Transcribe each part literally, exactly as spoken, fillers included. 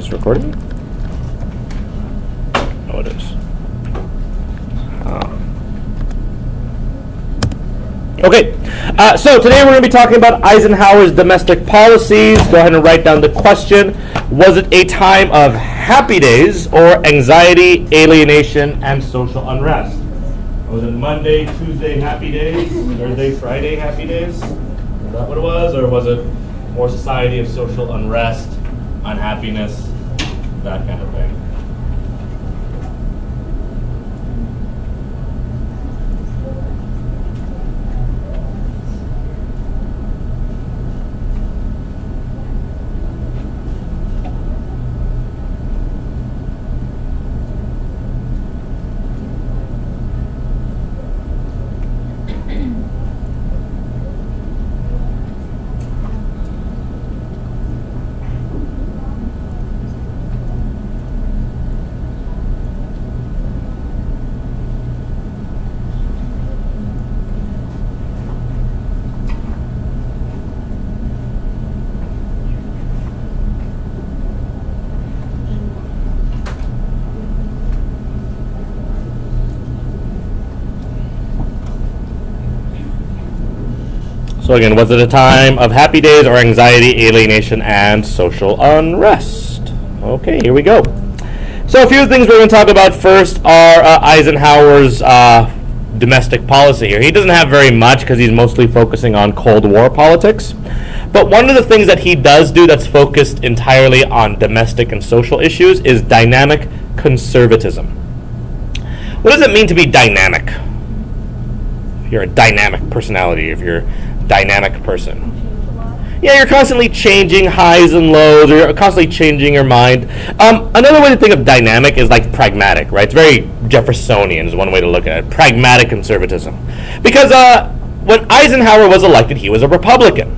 this recording? Oh, it is. Oh. Okay, uh, so today we're going to be talking about Eisenhower's domestic policies. Go ahead and write down the question. Was it a time of happy days or anxiety, alienation, and social unrest? Was it Monday, Tuesday happy days, Thursday, Friday happy days? Is that what it was? Or was it more society of social unrest, unhappiness, that kind of thing? So again, was it a time of happy days or anxiety, alienation, and social unrest? Okay, here we go. So a few things we're going to talk about first are uh, Eisenhower's uh, domestic policy here. He doesn't have very much because he's mostly focusing on Cold War politics. But one of the things that he does do that's focused entirely on domestic and social issues is dynamic conservatism. What does it mean to be dynamic? If you're a dynamic personality, if you're dynamic person. Yeah, you're constantly changing highs and lows, or you're constantly changing your mind. Um, another way to think of dynamic is like pragmatic, right? It's very Jeffersonian is one way to look at it. Pragmatic conservatism. Because uh, when Eisenhower was elected, he was a Republican.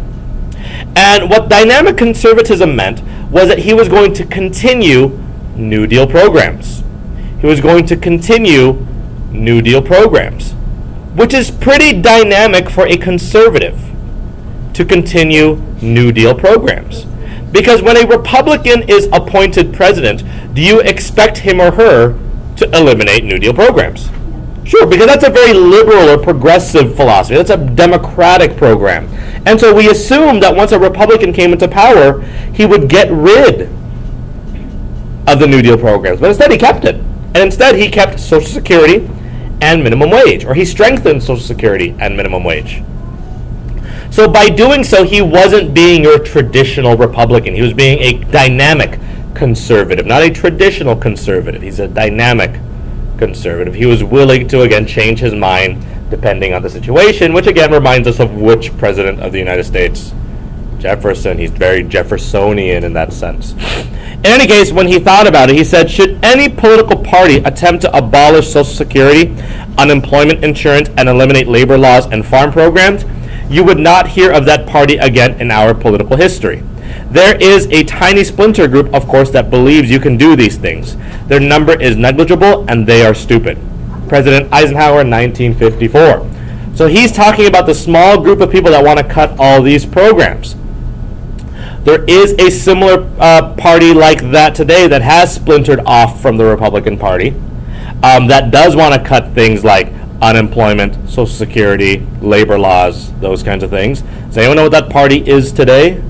And what dynamic conservatism meant was that he was going to continue New Deal programs. He was going to continue New Deal programs, which is pretty dynamic for a conservative to continue New Deal programs. Because when a Republican is appointed president, do you expect him or her to eliminate New Deal programs? Sure, because that's a very liberal or progressive philosophy. That's a democratic program. And so we assume that once a Republican came into power, he would get rid of the New Deal programs. But instead he kept it. And instead he kept Social Security and minimum wage, or he strengthened Social Security and minimum wage. So by doing so, he wasn't being your traditional Republican. He was being a dynamic conservative, not a traditional conservative. He's a dynamic conservative. He was willing to, again, change his mind depending on the situation, which again reminds us of which president of the United States? Jefferson. He's very Jeffersonian in that sense. In any case, when he thought about it, he said, should any political party attempt to abolish Social Security, unemployment insurance, and eliminate labor laws and farm programs, you would not hear of that party again in our political history. There is a tiny splinter group, of course, that believes you can do these things. Their number is negligible, and they are stupid. President Eisenhower, nineteen fifty-four. So he's talking about the small group of people that want to cut all these programs. There is a similar uh, party like that today that has splintered off from the Republican Party um, that does want to cut things like unemployment, Social Security, labor laws, those kinds of things. Does anyone know what that party is today?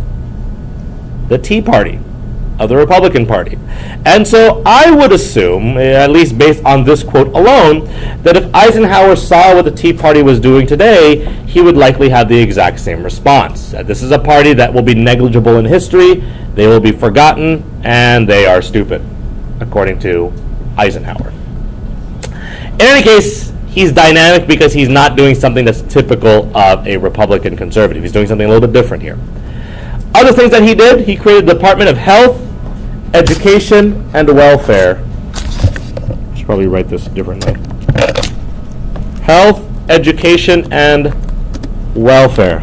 The Tea Party of the Republican Party. And so I would assume, at least based on this quote alone, that if Eisenhower saw what the Tea Party was doing today, he would likely have the exact same response. This is a party that will be negligible in history, they will be forgotten, and they are stupid, according to Eisenhower. In any case, he's dynamic because he's not doing something that's typical of a Republican conservative. He's doing something a little bit different here. Other things that he did, he created the Department of Health, Education, and Welfare. I should probably write this differently. Health, Education, and Welfare.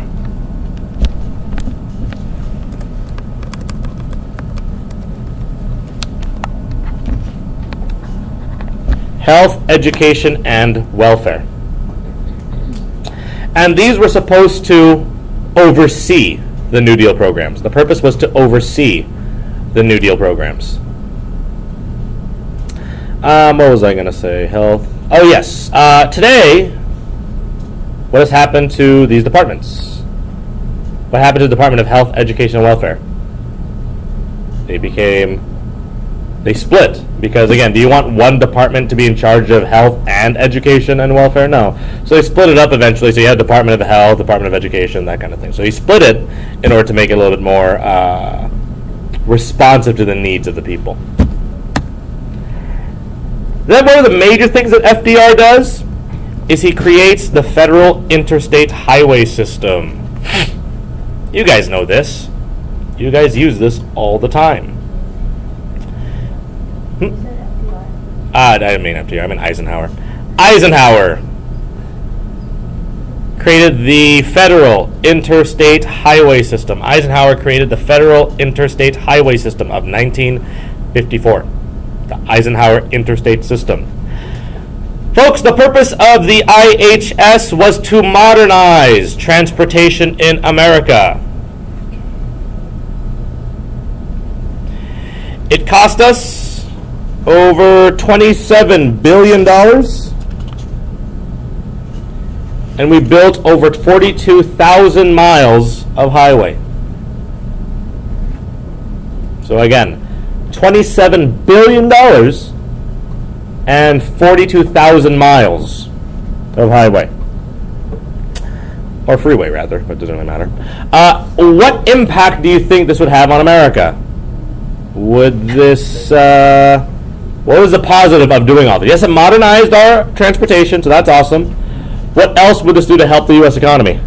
Health, Education, and Welfare. And these were supposed to oversee the New Deal programs. The purpose was to oversee the New Deal programs. Um, what was I going to say? Health. Oh, yes. Uh, today, what has happened to these departments? What happened to the Department of Health, Education, and Welfare? They became, they split. Because, again, do you want one department to be in charge of health and education and welfare? No. So they split it up eventually. So you have Department of Health, Department of Education, that kind of thing. So he split it in order to make it a little bit more uh, responsive to the needs of the people. Then one of the major things that F D R does is he creates the Federal Interstate Highway System. You guys know this. You guys use this all the time. Hmm. Ah, I didn't mean F D R, I meant Eisenhower. Eisenhower created the Federal Interstate Highway System. Eisenhower created the Federal Interstate Highway System of nineteen fifty-four. The Eisenhower Interstate System. Folks, the purpose of the I H S was to modernize transportation in America. It cost us over twenty-seven billion dollars, and we built over forty-two thousand miles of highway. So again, twenty-seven billion dollars and forty-two thousand miles of highway. Or freeway, rather, but it doesn't really matter. Uh, what impact do you think this would have on America? Would this, uh, what was the positive of doing all this? Yes, it modernized our transportation, so that's awesome. What else would this do to help the U S economy?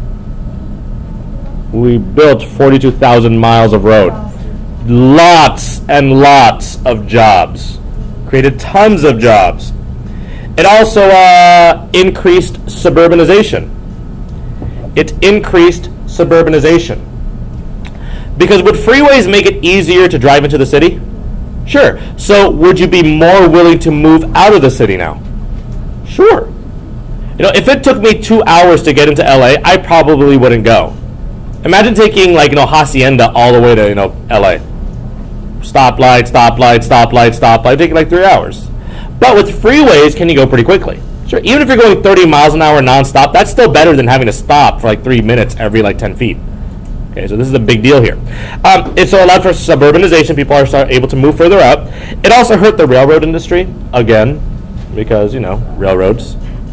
We built forty-two thousand miles of road. Lots and lots of jobs. Created tons of jobs. It also uh, increased suburbanization. It increased suburbanization. Because would freeways make it easier to drive into the city? Sure. So would you be more willing to move out of the city now? Sure. You know, if it took me two hours to get into L A, I probably wouldn't go. Imagine taking, like, you know, Hacienda all the way to, you know, L A. Stoplight, stoplight, stoplight, stoplight, taking like three hours. But with freeways, can you go pretty quickly? Sure, even if you're going thirty miles an hour nonstop, that's still better than having to stop for like three minutes every like ten feet. Okay, so this is a big deal here. Um, it so allowed for suburbanization. People are start able to move further up. It also hurt the railroad industry, again, because, you know, railroads.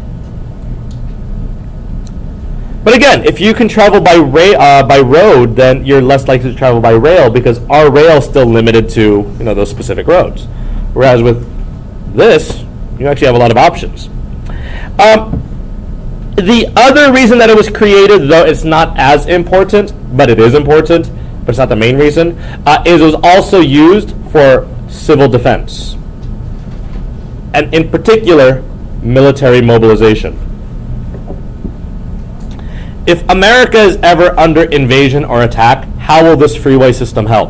But again, if you can travel by ra- uh, by road, then you're less likely to travel by rail because our rail is still limited to, you know, those specific roads. Whereas with this, you actually have a lot of options. Um, the other reason that it was created, though it's not as important, but it is important, but it's not the main reason, uh, is it was also used for civil defense. And in particular, military mobilization. If America is ever under invasion or attack, how will this freeway system help?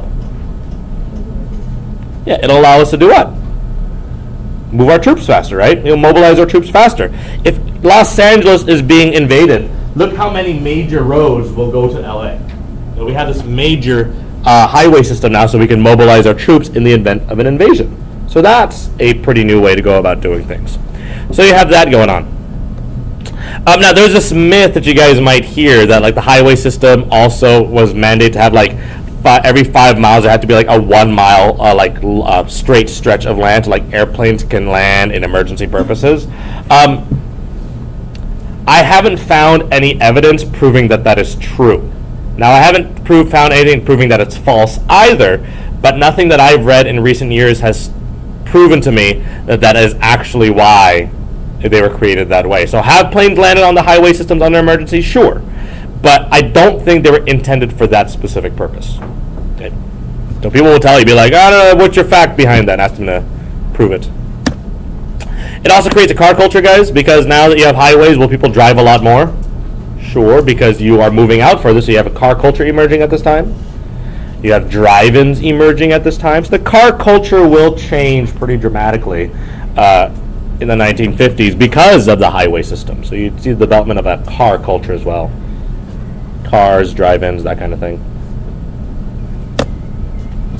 Yeah, it'll allow us to do what? Move our troops faster, right? It'll mobilize our troops faster. If Los Angeles is being invaded, look how many major roads will go to L A. So we have this major uh, highway system now so we can mobilize our troops in the event of an invasion. So that's a pretty new way to go about doing things. So you have that going on. Um, now, there's this myth that you guys might hear that, like, the highway system also was mandated to have, like, fi- every five miles there had to be, like, a one-mile, uh, like, l- uh, straight stretch of land so, like, airplanes can land in emergency purposes. Um, I haven't found any evidence proving that that is true. Now, I haven't prove, found anything proving that it's false either, but nothing that I've read in recent years has proven to me that that is actually why they were created that way. So have planes landed on the highway systems under emergency? Sure. But I don't think they were intended for that specific purpose. Okay. So people will tell you, be like, I don't know, what's your fact behind that? And ask them to prove it. It also creates a car culture, guys, because now that you have highways, will people drive a lot more? Sure, because you are moving out further, so you have a car culture emerging at this time. You have drive-ins emerging at this time. So the car culture will change pretty dramatically uh, in the nineteen fifties because of the highway system. So you see the development of a car culture as well. Cars, drive-ins, that kind of thing.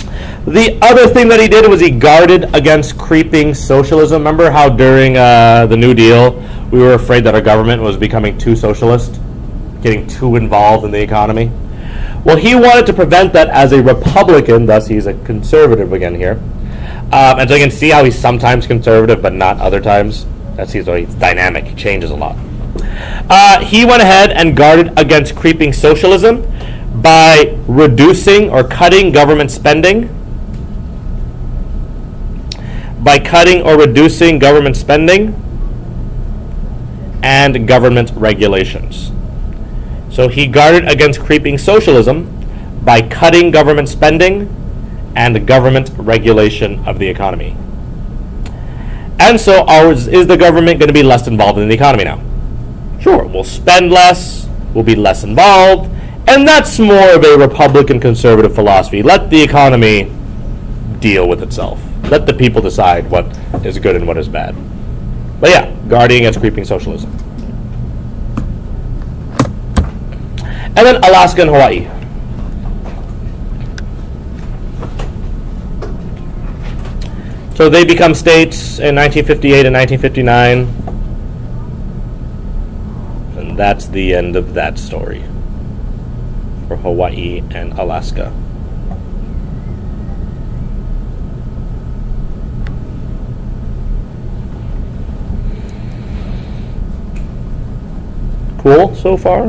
The other thing that he did was he guarded against creeping socialism. Remember how during uh, the New Deal, we were afraid that our government was becoming too socialist, getting too involved in the economy? Well, he wanted to prevent that as a Republican, thus he's a conservative again here. Um, and so you can see how he's sometimes conservative, but not other times. That's he's, he's dynamic, he changes a lot. Uh, he went ahead and guarded against creeping socialism by reducing or cutting government spending. By cutting or reducing government spending and government regulations. So he guarded against creeping socialism by cutting government spending and government regulation of the economy. And so ours, is the government going to be less involved in the economy now? Sure, we'll spend less, we'll be less involved, and that's more of a Republican conservative philosophy. Let the economy deal with itself. Let the people decide what is good and what is bad. But yeah, guarding against creeping socialism. And then Alaska and Hawaii. So they become states in nineteen fifty-eight and nineteen fifty-nine. And that's the end of that story for Hawaii and Alaska. Cool so far?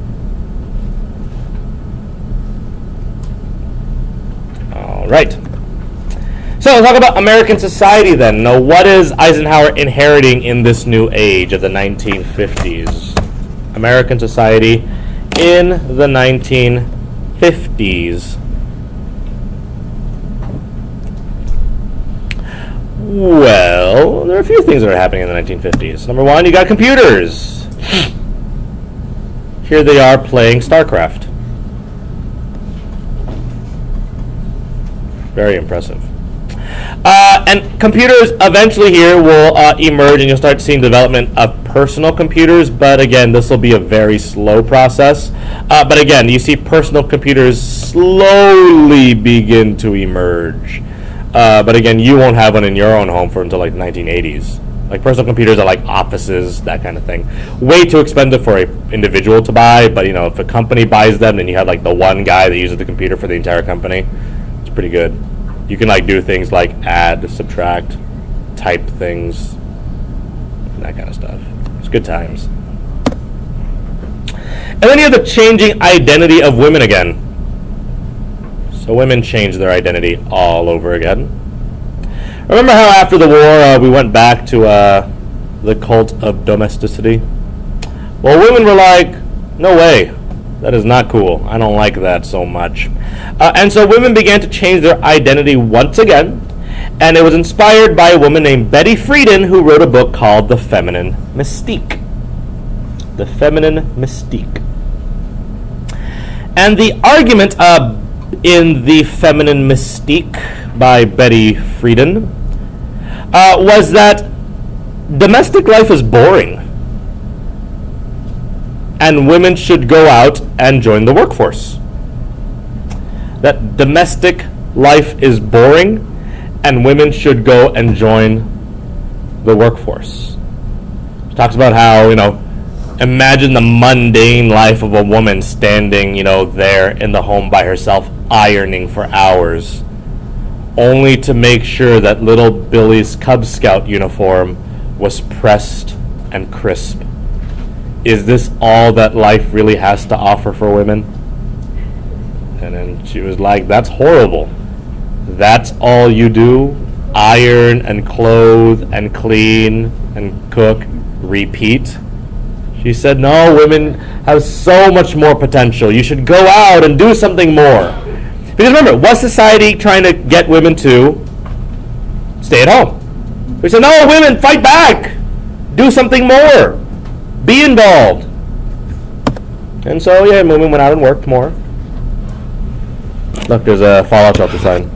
All right. So let's talk about American society then. Now, what is Eisenhower inheriting in this new age of the nineteen fifties? American society in the nineteen fifties. Well, there are a few things that are happening in the nineteen fifties. Number one, you got computers. Here they are playing StarCraft. Very impressive. Uh, and computers eventually here will uh, emerge, and you'll start seeing development of personal computers. But again, this will be a very slow process. Uh, but again, you see personal computers slowly begin to emerge. Uh, but again, you won't have one in your own home for until like the nineteen eighties. Like personal computers are like offices, that kind of thing. Way too expensive for an individual to buy, but you know, if a company buys them, then you have like the one guy that uses the computer for the entire company. It's pretty good. You can like do things like add, subtract, type things, that kind of stuff. It's good times. And then you have the changing identity of women again. So women change their identity all over again. Remember how after the war uh, we went back to uh, the cult of domesticity? Well, women were like, no way. That is not cool. I don't like that so much. Uh, and so women began to change their identity once again. And it was inspired by a woman named Betty Friedan, who wrote a book called The Feminine Mystique. The Feminine Mystique. And the argument uh, in The Feminine Mystique by Betty Friedan uh, was that domestic life is boring. And women should go out and join the workforce. That domestic life is boring, and women should go and join the workforce. She talks about how, you know, imagine the mundane life of a woman standing, you know, there in the home by herself, ironing for hours, only to make sure that little Billy's Cub Scout uniform was pressed and crisp. Is this all that life really has to offer for women? And then she was like, that's horrible. That's all you do? Iron and clothe and clean and cook, repeat? She said, no, women have so much more potential. You should go out and do something more. Because remember, was society trying to get women to stay at home? We said, no, women, fight back. Do something more. Be involved. And so, yeah, women went out and worked more. Look, there's a fallout shelter sign.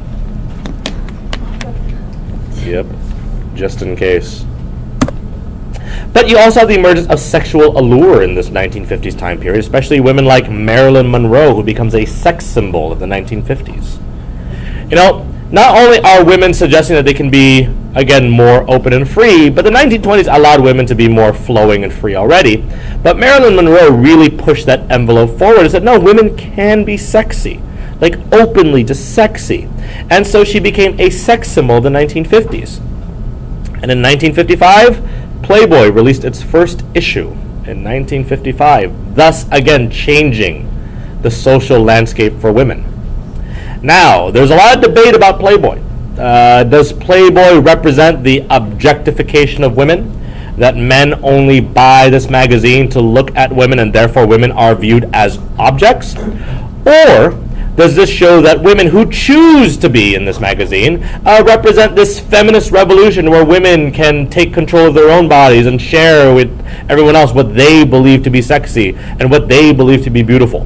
Yep, just in case. But you also have the emergence of sexual allure in this nineteen fifties time period, especially women like Marilyn Monroe, who becomes a sex symbol of the nineteen fifties. You know, not only are women suggesting that they can be, again, more open and free, but the nineteen twenties allowed women to be more flowing and free already. But Marilyn Monroe really pushed that envelope forward and said, no, women can be sexy, like openly just sexy. And so she became a sex symbol of the nineteen fifties. And in nineteen fifty-five, Playboy released its first issue in nineteen fifty-five, thus again changing the social landscape for women. Now, there's a lot of debate about Playboy. Uh, does Playboy represent the objectification of women? That men only buy this magazine to look at women and therefore women are viewed as objects? Or does this show that women who choose to be in this magazine uh, represent this feminist revolution where women can take control of their own bodies and share with everyone else what they believe to be sexy and what they believe to be beautiful?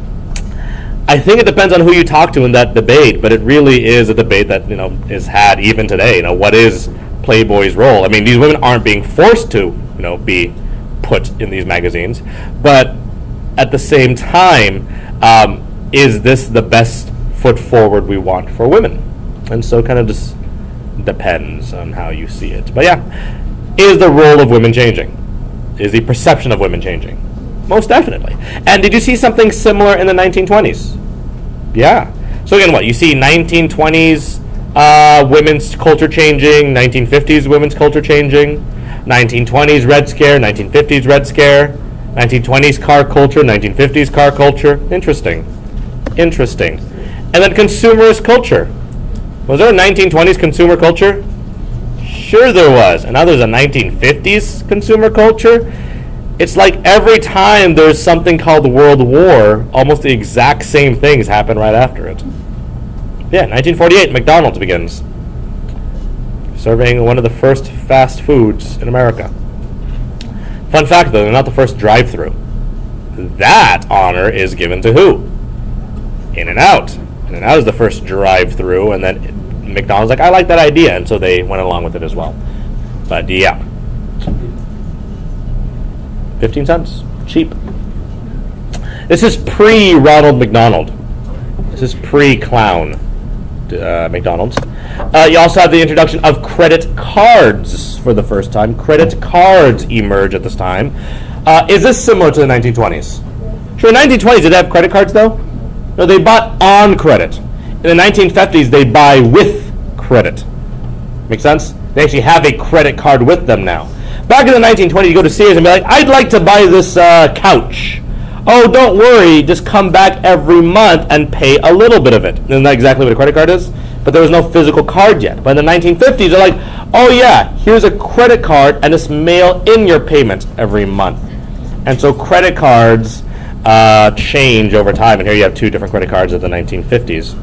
I think it depends on who you talk to in that debate, but it really is a debate that, you know, is had even today. You know, what is Playboy's role? I mean, these women aren't being forced to, you know, be put in these magazines, but at the same time, um, is this the best foot forward we want for women? And so it kind of just depends on how you see it. But yeah, is the role of women changing? Is the perception of women changing? Most definitely. And did you see something similar in the nineteen twenties? Yeah. So again, what? You see nineteen twenties uh, women's culture changing, nineteen fifties women's culture changing, nineteen twenties Red Scare, nineteen fifties Red Scare, nineteen twenties car culture, nineteen fifties car culture. Interesting. Interesting. And then consumerist culture. Was there a nineteen twenties consumer culture? Sure there was. And now there's a nineteen fifties consumer culture. It's like every time there's something called World War, almost the exact same things happen right after it. Yeah, nineteen forty-eight, McDonald's begins, serving one of the first fast foods in America. Fun fact, though, they're not the first drive-through. That honor is given to who? In-N-Out. In-N-Out is the first drive-through, and then McDonald's like, I like that idea, and so they went along with it as well. But yeah. fifteen cents. Cheap. This is pre-Ronald McDonald. This is pre-clown uh, McDonald's. Uh, you also have the introduction of credit cards for the first time. Credit cards emerge at this time. Uh, is this similar to the nineteen twenties? Sure, in the nineteen twenties, did they have credit cards, though? No, they bought on credit. In the nineteen fifties, they buy with credit. Make sense? They actually have a credit card with them now. Back in the nineteen twenties, you go to Sears and be like, I'd like to buy this uh, couch. Oh, don't worry, just come back every month and pay a little bit of it. Isn't that exactly what a credit card is? But there was no physical card yet. But in the nineteen fifties, they're like, oh yeah, here's a credit card and just mail in your payment every month. And so credit cards uh, change over time. And here you have two different credit cards of the nineteen fifties.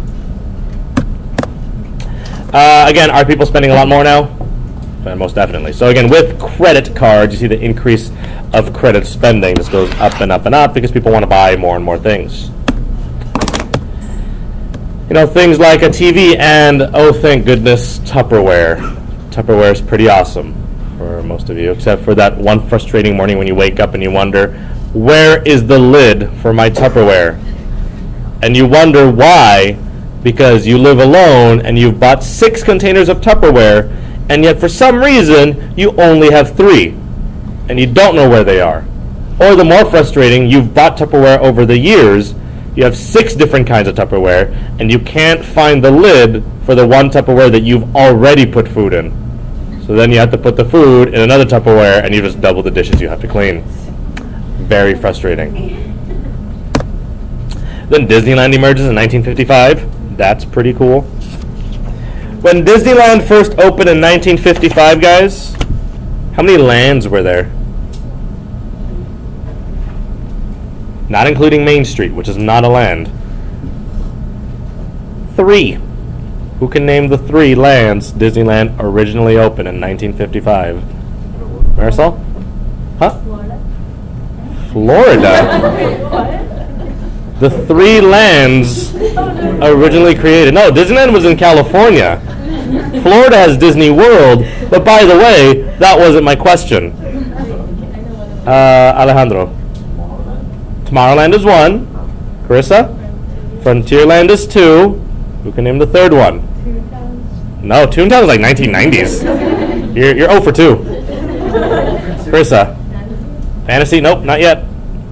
Uh, again, are people spending a lot more now? Uh, most definitely. So again, with credit cards, you see the increase of credit spending. This goes up and up and up because people want to buy more and more things. You know, things like a T V and, oh, thank goodness, Tupperware. Tupperware is pretty awesome for most of you, except for that one frustrating morning when you wake up and you wonder, where is the lid for my Tupperware? And you wonder why, because you live alone and you've bought six containers of Tupperware, and yet for some reason you only have three and you don't know where they are. Or the more frustrating, you've bought Tupperware over the years, you have six different kinds of Tupperware, and you can't find the lid for the one Tupperware that you've already put food in. So then you have to put the food in another Tupperware and you just double the dishes you have to clean. Very frustrating. Then Disneyland emerges in nineteen fifty-five. That's pretty cool. When Disneyland first opened in nineteen fifty-five, guys, how many lands were there? Not including Main Street, which is not a land. Three. Who can name the three lands Disneyland originally opened in nineteen fifty-five? Marisol? Huh? Florida. Florida? The three lands originally created. No, Disneyland was in California. Florida has Disney World, but by the way, that wasn't my question. Uh, Alejandro. Tomorrowland is one. Carissa? Frontierland is two. Who can name the third one? No, Toontown was like nineteen nineties. You're, you're zero for two. Carissa. Fantasy? Nope, not yet.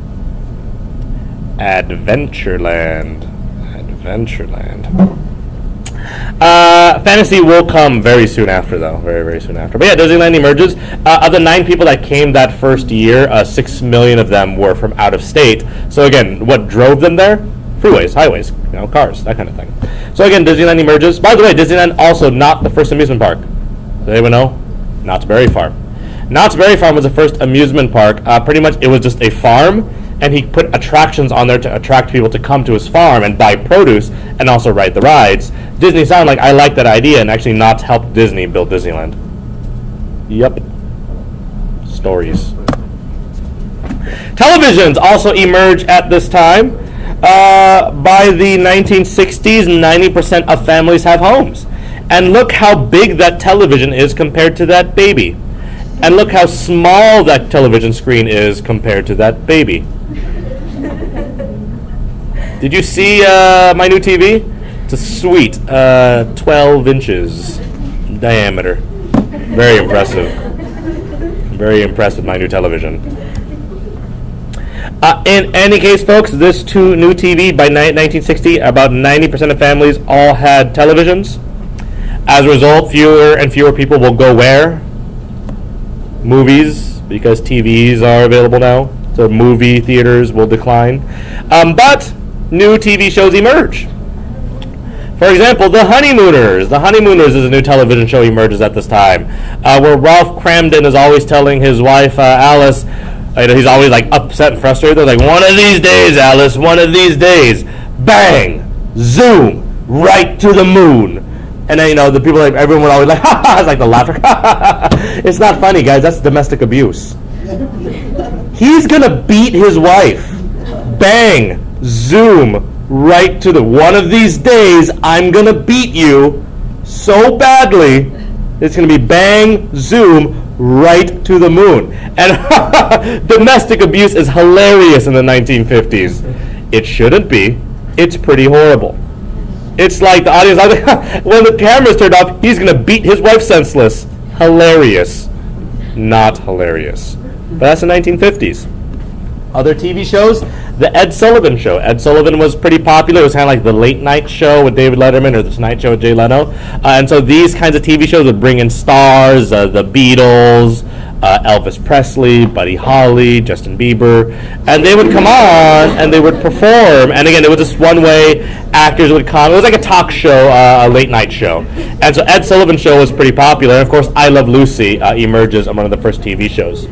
Adventureland. Adventureland. Uh, fantasy will come very soon after, though. Very, very soon after. But yeah, Disneyland emerges. Uh, of the nine people that came that first year, uh, six million of them were from out of state. So again, what drove them there? Freeways, highways, you know, cars, that kind of thing. So again, Disneyland emerges. By the way, Disneyland also not the first amusement park. Does anyone know? Knott's Berry Farm. Knott's Berry Farm was the first amusement park. Uh, pretty much, it was just a farm, and he put attractions on there to attract people to come to his farm and buy produce and also ride the rides. Disney sounded like, I like that idea, and actually Knott's helped Disney build Disneyland. Yep. Stories. Televisions also emerge at this time. Uh, by the nineteen sixties, ninety percent of families have homes. And look how big that television is compared to that baby. And look how small that television screen is compared to that baby. Did you see uh, my new T V? It's a sweet uh, twelve inches diameter. Very impressive. Very impressed with my new television. Uh, in any case, folks, this two new T V by nineteen sixty, about ninety percent of families all had televisions. As a result, fewer and fewer people will go where? Movies, because T Vs are available now. So movie theaters will decline. Um, but new T V shows emerge. For example, The Honeymooners. The Honeymooners is a new television show emerges at this time, uh, where Ralph Cramden is always telling his wife, uh, Alice, you know, he's always like upset and frustrated. They're like, one of these days, Alice, one of these days, bang, zoom, right to the moon. And then, you know, the people, like, everyone would always like, ha ha, it's like the laughter. It's not funny, guys. That's domestic abuse. He's going to beat his wife. Bang, zoom, right to the, one of these days, I'm going to beat you so badly, it's going to be bang, zoom, right to the moon. And domestic abuse is hilarious in the nineteen fifties. It shouldn't be. It's pretty horrible. It's like the audience, like, when the camera's turned off, he's going to beat his wife senseless. Hilarious. Not hilarious. But that's the nineteen fifties. Other T V shows, The Ed Sullivan Show. Ed Sullivan was pretty popular. It was kind of like the late night show with David Letterman or the Tonight Show with Jay Leno. Uh, and so these kinds of T V shows would bring in stars, uh, the Beatles, uh, Elvis Presley, Buddy Holly, Justin Bieber. And they would come on and they would perform. And again, it was just one way actors would come. It was like a talk show, uh, a late night show. And so Ed Sullivan Show was pretty popular. And of course, I Love Lucy uh, emerges on one of the first T V shows.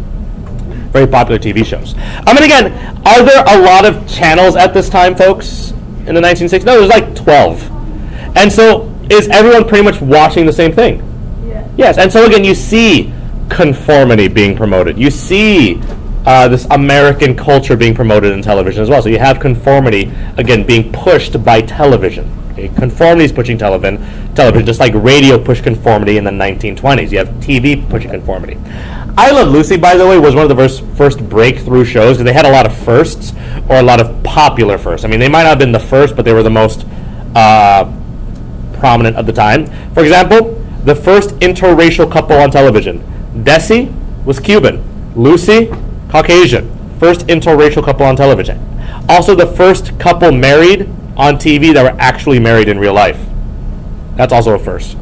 Very popular T V shows. I mean, again, are there a lot of channels at this time, folks, in the nineteen sixties? No, there's like twelve. And so is everyone pretty much watching the same thing? Yeah. Yes, and so again, you see conformity being promoted. You see uh, this American culture being promoted in television as well. So you have conformity, again, being pushed by television. Okay? Conformity is pushing television, television, just like radio pushed conformity in the nineteen twenties. You have T V pushing conformity. I Love Lucy, by the way, was one of the first, first breakthrough shows because they had a lot of firsts, or a lot of popular firsts. I mean, they might not have been the first, but they were the most uh, prominent at the time. For example, the first interracial couple on television. Desi was Cuban. Lucy, Caucasian. First interracial couple on television. Also the first couple married on T V that were actually married in real life. That's also a first.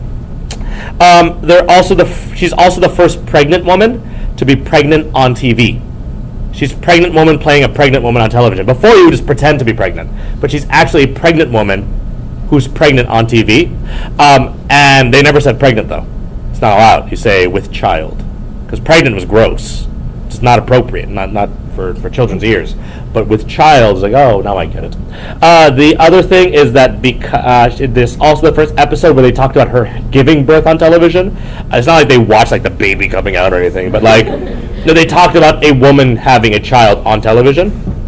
Um, they're also the f- she's also the first pregnant woman to be pregnant on T V. She's a pregnant woman playing a pregnant woman on television. Before, you would just pretend to be pregnant, but she's actually a pregnant woman who's pregnant on T V. Um, and they never said pregnant, though. It's not allowed. You say with child, because pregnant was gross. It's not appropriate, not not for, for children's ears. But with child, it's like, oh, now I get it. Uh, the other thing is that because uh, this also the first episode where they talked about her giving birth on television. Uh, it's not like they watched like the baby coming out or anything, but like no, they talked about a woman having a child on television.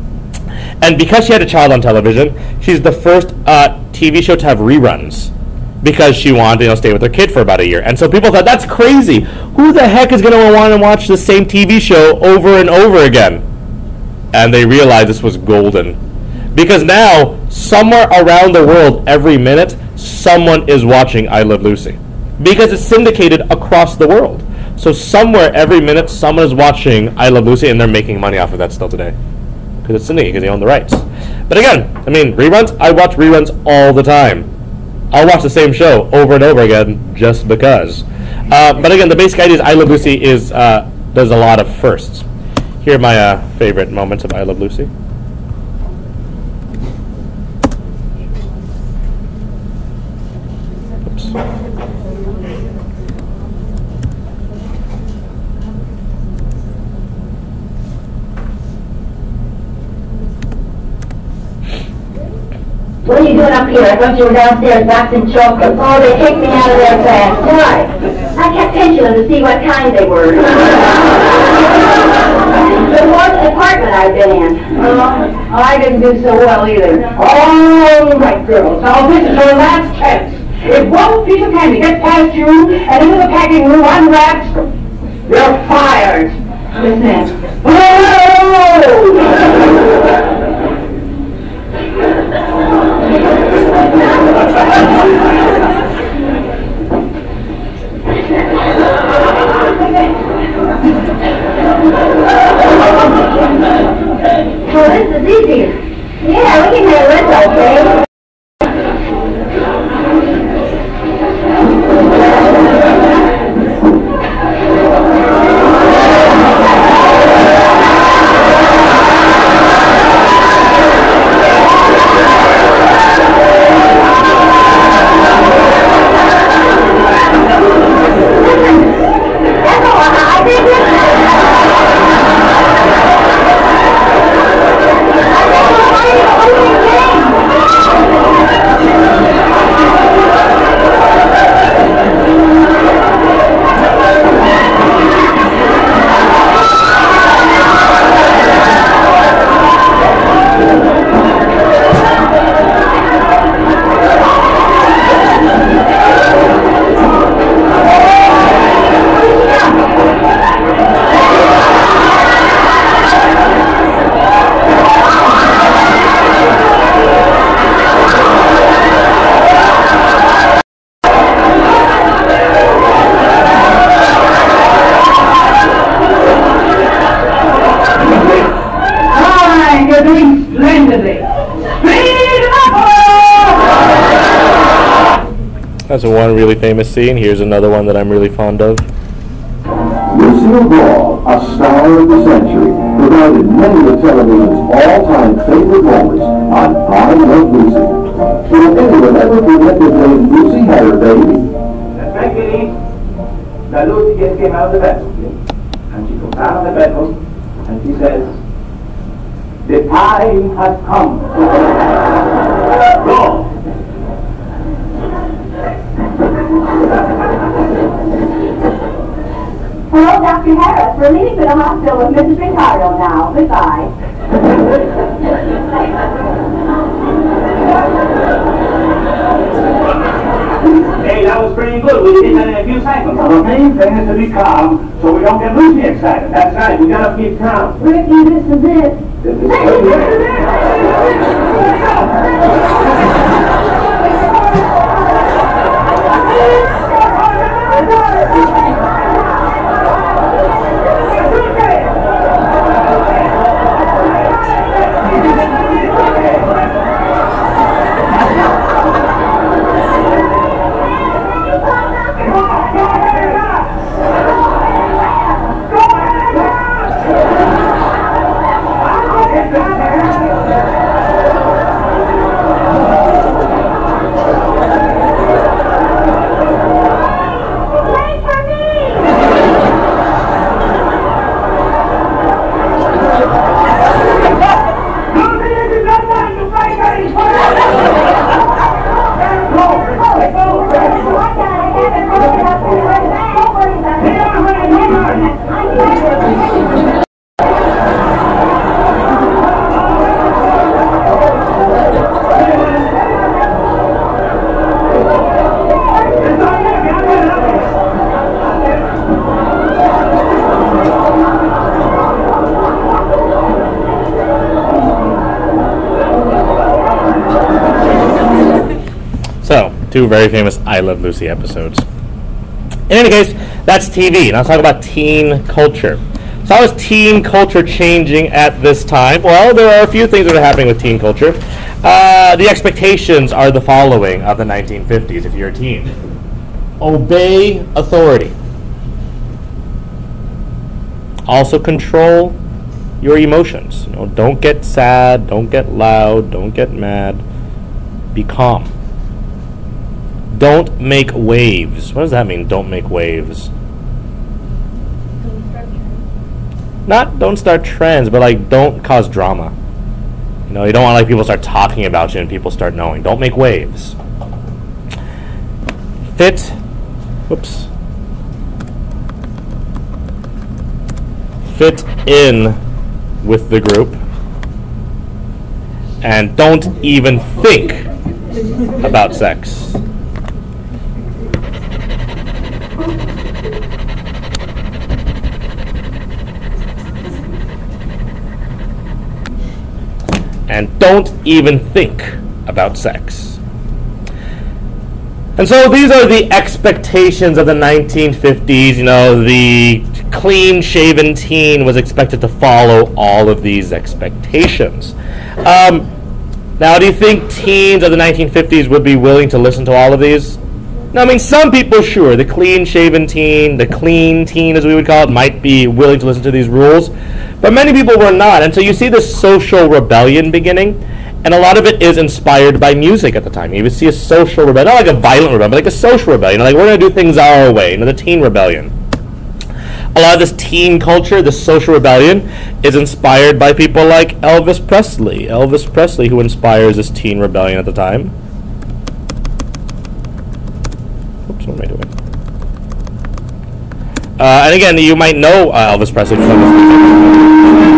And because she had a child on television, she's the first uh, T V show to have reruns, because she wanted to, you know, stay with her kid for about a year. And so people thought, that's crazy. Who the heck is going to want to watch the same T V show over and over again? And they realized this was golden. Because now, somewhere around the world, every minute, someone is watching I Love Lucy. because it's syndicated across the world. So somewhere every minute someone is watching I Love Lucy and they're making money off of that still today. Because it's syndicated, because they own the rights. But again, I mean, reruns, I watch reruns all the time. I'll watch the same show over and over again just because. Uh, but again, the basic idea is I Love Lucy is uh, does a lot of firsts. Here are my uh, favorite moments of I Love Lucy. Oops. What are you doing up here? I thought you were downstairs boxing chocolates. Oh, they kicked me out of there fast. Why? I kept pinching them to see what kind they were. The fourth apartment I've been in. Oh, I didn't do so well either. All right, girls. Now, this is your last chance. If one piece of candy gets past you and into the packing room unwrapped, you're fired. Listen. Oh! Well, this is easier. Yeah, we can handle this, okay? That's one really famous scene. Here's another one that I'm really fond of. Lucille Ball, a star of the century, provided many of television's all-time favorite moments on I Love Lucy. Will anyone ever forget the day Lucy had her baby? That's right, Kitty. Now Lucy just came out of the bedroom, and she comes out of the bedroom, and she says, "The time has come." Go. Hello, Doctor Harris. We're leaving for the hospital with Missus Ricardo now. Goodbye. Hey, that was pretty good. We did that in a few seconds. The main thing is to be calm so we don't get Lucy excited. That's right. We gotta keep calm. Ricky, this is it. This is it. So, two very famous I Love Lucy episodes. In any case, that's T V. Now let's talk about teen culture. So how is teen culture changing at this time? Well, there are a few things that are happening with teen culture. Uh, the expectations are the following of the nineteen fifties if you're a teen. Obey authority. Also control your emotions. You know, don't get sad, don't get loud, don't get mad. Be calm. Don't make waves. What does that mean, don't make waves? Not don't start trends, but like don't cause drama. You know, you don't want like people start talking about you and people start knowing. Don't make waves. Fit, whoops. Fit in with the group. And don't even think about sex. And don't even think about sex. And so these are the expectations of the nineteen fifties. You know, the clean-shaven teen was expected to follow all of these expectations. Um, now, do you think teens of the nineteen fifties would be willing to listen to all of these? Now, I mean, some people, sure, the clean-shaven teen, the clean teen, as we would call it, might be willing to listen to these rules. But many people were not. And so you see this social rebellion beginning. And a lot of it is inspired by music at the time. You would see a social rebellion, not like a violent rebellion, but like a social rebellion. Like, we're going to do things our way. You know, the teen rebellion. A lot of this teen culture, this social rebellion, is inspired by people like Elvis Presley. Elvis Presley, who inspires this teen rebellion at the time. Oops, what am I doing? Uh, and again, you might know uh, Elvis Presley from this music.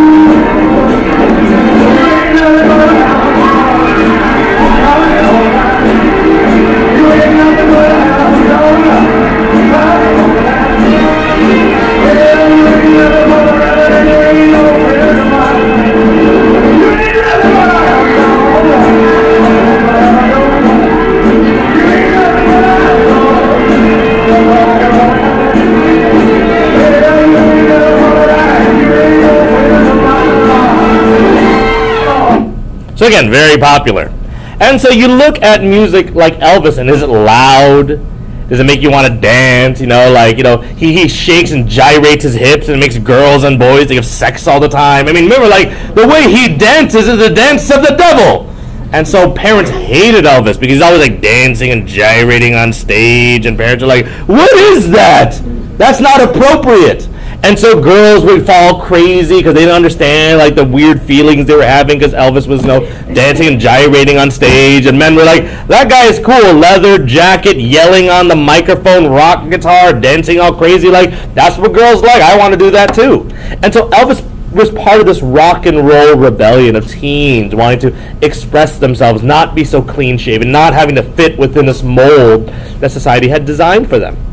So again, very popular. And so you look at music like Elvis, and is it loud? Does it make you want to dance? You know, like, you know, he, he shakes and gyrates his hips and makes girls and boys think of sex all the time. I mean, remember, like, the way he dances is the dance of the devil. And so parents hated Elvis because he's always, like, dancing and gyrating on stage, and parents are like, what is that? That's not appropriate. And so girls would fall crazy because they didn't understand like the weird feelings they were having because Elvis was, you know, dancing and gyrating on stage, and men were like, that guy is cool, leather jacket, yelling on the microphone, rock guitar, dancing all crazy, like that's what girls like. I want to do that too. And so Elvis was part of this rock and roll rebellion of teens wanting to express themselves, not be so clean shaven, not having to fit within this mold that society had designed for them.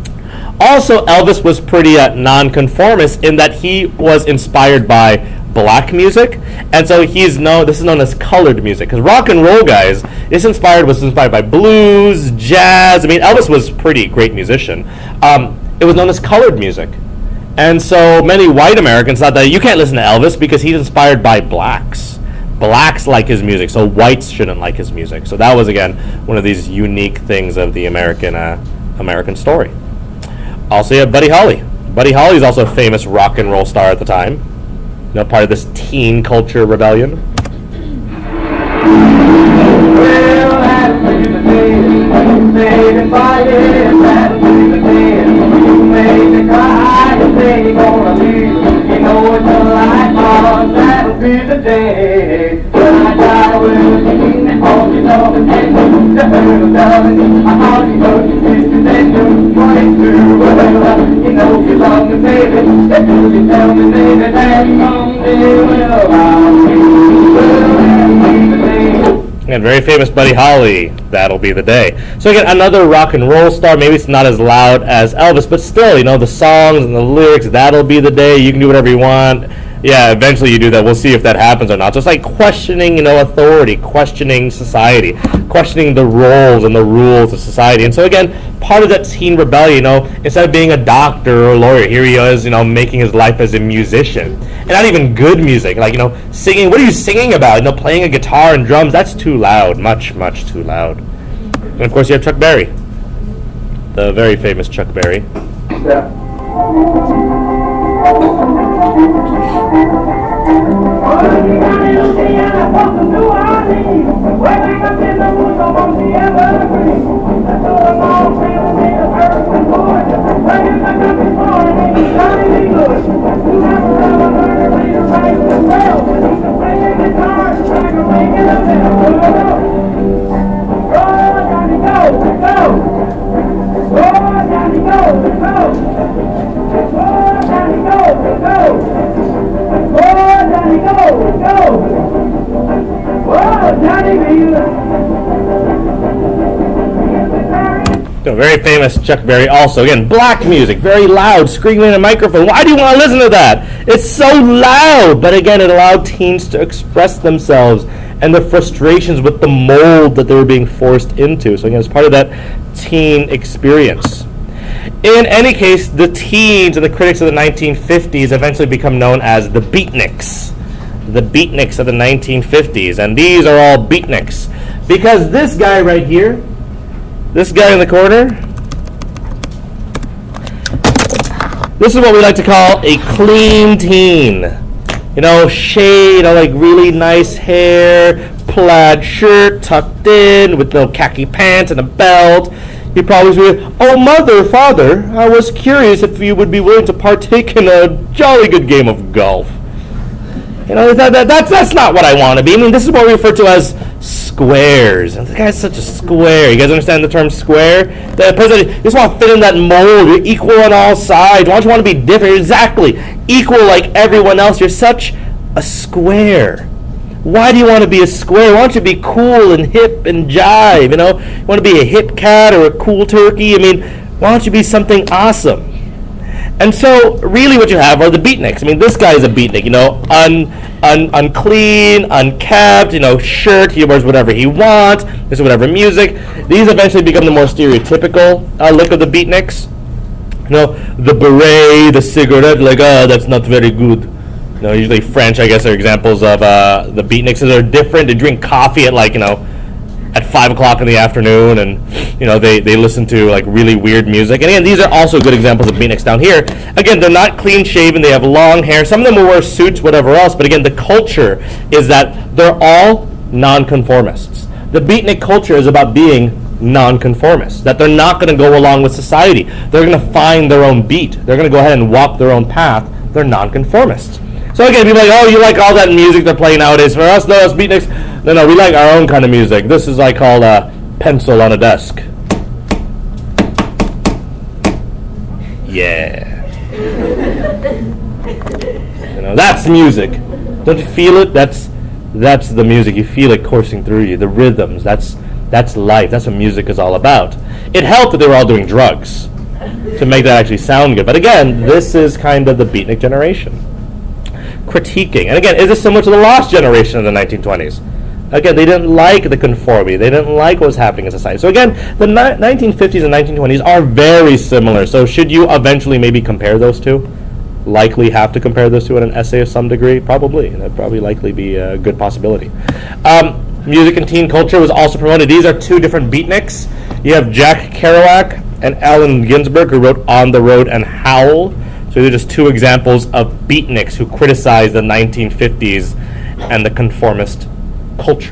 Also, Elvis was pretty uh, nonconformist in that he was inspired by black music, and so he's known. This is known as colored music, because rock and roll, guys, is inspired was inspired by blues, jazz. I mean, Elvis was a pretty great musician. Um, it was known as colored music, and so many white Americans thought that you can't listen to Elvis because he's inspired by blacks. Blacks like his music, so whites shouldn't like his music. So that was again one of these unique things of the American uh, American story. Also, you have Buddy Holly. Buddy Holly is also a famous rock and roll star at the time. You know, part of this teen culture rebellion. Well, that's the day when you say goodbye, yes, that's the day when you make me cry, you say you're gonna leave, you know it's a lie, oh, that'll be the day when I die, will you, and all you love and hate, the hurt of loving, I hardly know you did today, you're twenty-two, well, you know you love me, baby, if you tell me, baby, that someday, well, I'll be, well, that'll be the day. And very famous Buddy Holly, That'll Be the Day. So again, another rock and roll star. Maybe it's not as loud as Elvis, but still, you know, the songs and the lyrics, That'll Be the Day, you can do whatever you want. yeah, eventually you do that. We'll see if that happens or not. So it's like questioning, you know, authority, questioning society, questioning the roles and the rules of society. And so again, part of that teen rebellion, you know, instead of being a doctor or a lawyer, here he is, you know, making his life as a musician. And not even good music, like, you know, singing. What are you singing about? You know, playing a guitar and drums, that's too loud, much, much too loud. And of course you have Chuck Berry, the very famous Chuck Berry. Yeah. A very famous Chuck Berry also. Again, black music, very loud, screaming in a microphone. Why do you want to listen to that? It's so loud. But again, it allowed teens to express themselves and their frustrations with the mold that they were being forced into. So again, it's part of that teen experience. In any case, the teens and the critics of the nineteen fifties eventually become known as the beatniks. The beatniks of the nineteen fifties. And these are all beatniks because this guy right here, this guy in the corner, this is what we like to call a clean teen. You know, shade, you know, like really nice hair, plaid shirt tucked in with no khaki pants and a belt. He probably said, "Oh, mother, father, I was curious if you would be willing to partake in a jolly good game of golf." You know, that, that, that's, that's not what I want to be. I mean, this is what we refer to as squares. And the guy's such a square. You guys understand the term square? The person, you just want to fit in that mold. You're equal on all sides. Why don't you want to be different? You're exactly equal like everyone else. You're such a square. Why do you want to be a square? Why don't you be cool and hip and jive? You know, you want to be a hip cat or a cool turkey? I mean, why don't you be something awesome? And so, really what you have are the beatniks. I mean, this guy is a beatnik, you know, un, un, unclean, unkept, you know, shirt, he wears whatever he wants, listens to whatever music. These eventually become the more stereotypical uh, look of the beatniks. You know, the beret, the cigarette, like, oh, that's not very good. You know, usually French, I guess, are examples of uh, the beatniks. So they're different. They drink coffee at, like, you know, at five o'clock in the afternoon, and you know they, they listen to like really weird music. And again, these are also good examples of beatniks down here. Again, they're not clean shaven, they have long hair. Some of them will wear suits, whatever else, but again, the culture is that they're all nonconformists. The beatnik culture is about being nonconformists, that they're not going to go along with society. They're going to find their own beat. They're going to go ahead and walk their own path. They're nonconformists. So again, people are like, oh, you like all that music they're playing nowadays. For us, no, us beatniks, no, no, we like our own kind of music. This is like called a pencil on a desk. Yeah. You know, that's music. Don't you feel it? That's that's the music. You feel it coursing through you. The rhythms. That's that's life. That's what music is all about. It helped that they were all doing drugs to make that actually sound good. But again, this is kind of the beatnik generation. Critiquing. And again, is this similar to the lost generation of the nineteen twenties? Again, they didn't like the conformity. They didn't like what was happening in society. So again, the ni- nineteen fifties and nineteen twenties are very similar. So should you eventually maybe compare those two? Likely have to compare those two in an essay of some degree? Probably. That'd probably likely be a good possibility. Um, music and teen culture was also promoted. These are two different beatniks. You have Jack Kerouac and Allen Ginsberg, who wrote On the Road and Howl. So these are just two examples of beatniks who criticized the nineteen fifties and the conformist culture.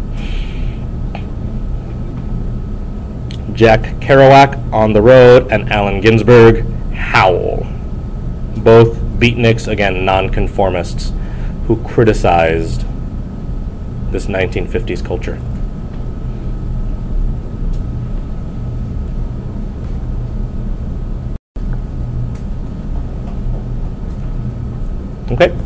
Jack Kerouac, On the Road, and Allen Ginsberg, Howl. Both beatniks, again, nonconformists, who criticized this nineteen fifties culture. Okay.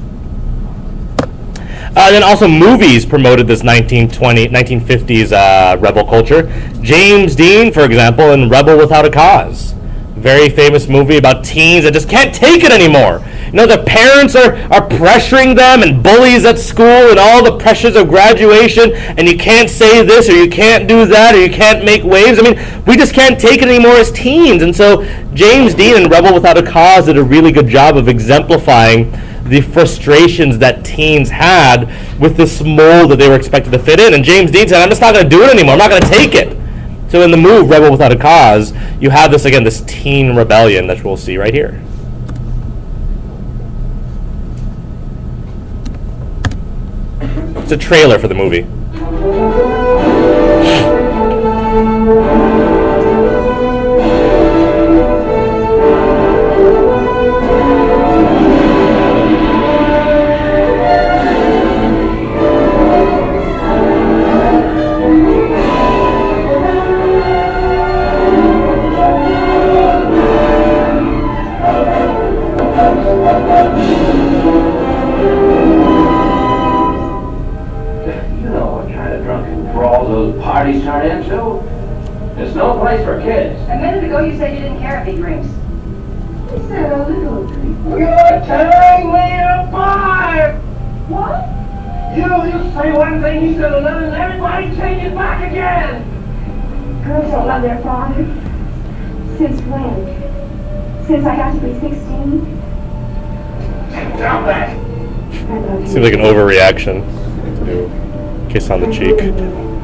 Uh, then also movies promoted this nineteen twenty, nineteen fifties uh, rebel culture. James Dean, for example, in Rebel Without a Cause. Very famous movie about teens that just can't take it anymore. You know, the parents are, are pressuring them and bullies at school and all the pressures of graduation, and you can't say this or you can't do that or you can't make waves. I mean, we just can't take it anymore as teens. And so James Dean in Rebel Without a Cause did a really good job of exemplifying the frustrations that teens had with this mold that they were expected to fit in. And James Dean said, I'm just not going to do it anymore. I'm not going to take it. So in the move, Rebel Without a Cause, you have this, again, this teen rebellion that we'll see right here. It's a trailer for the movie. Parties turn into. There's no place for kids. A minute ago you said you didn't care if he drinks. I said a little drink. You're telling me apart! What? You, you say one thing, he said another, and everybody changes back again! Girls don't love their father. Since when? Since I got to be sixteen? Stop that! I love you. Seems like an overreaction to kiss on the cheek.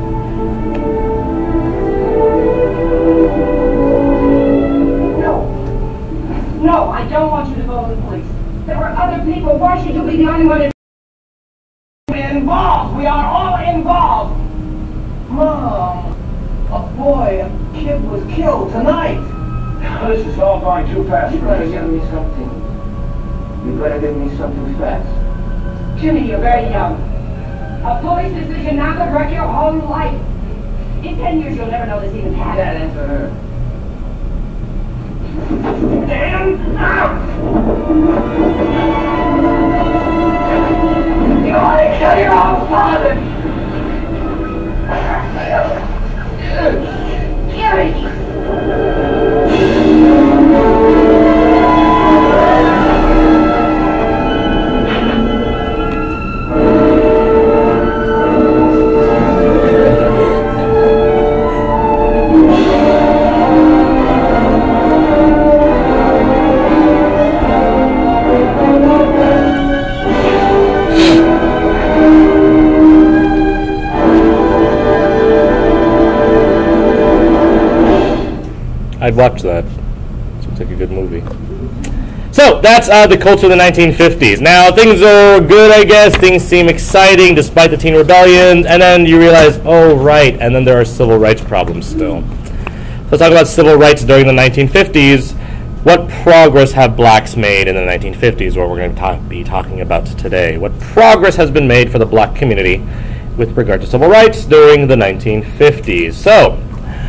No, I don't want you to go to the police. There were other people. Why should you be the only one involved? We are all involved. Mom, a boy, a kid was killed tonight. This is all going too fast. You better give me something. You better give me something fast. Jimmy, you're very young. A police decision now could wreck your whole life. In ten years, you'll never know this even happened. That answer her. Dan, out! You want to kill your own father! Gary! I'd watch that. Seems like a good movie. So that's uh, the culture of the nineteen fifties. Now things are good, I guess. Things seem exciting despite the teen rebellion, and then you realize, oh right, and then there are civil rights problems still. So let's talk about civil rights during the nineteen fifties. What progress have blacks made in the nineteen fifties, what we're going to talk, be talking about today? What progress has been made for the black community with regard to civil rights during the nineteen fifties? So,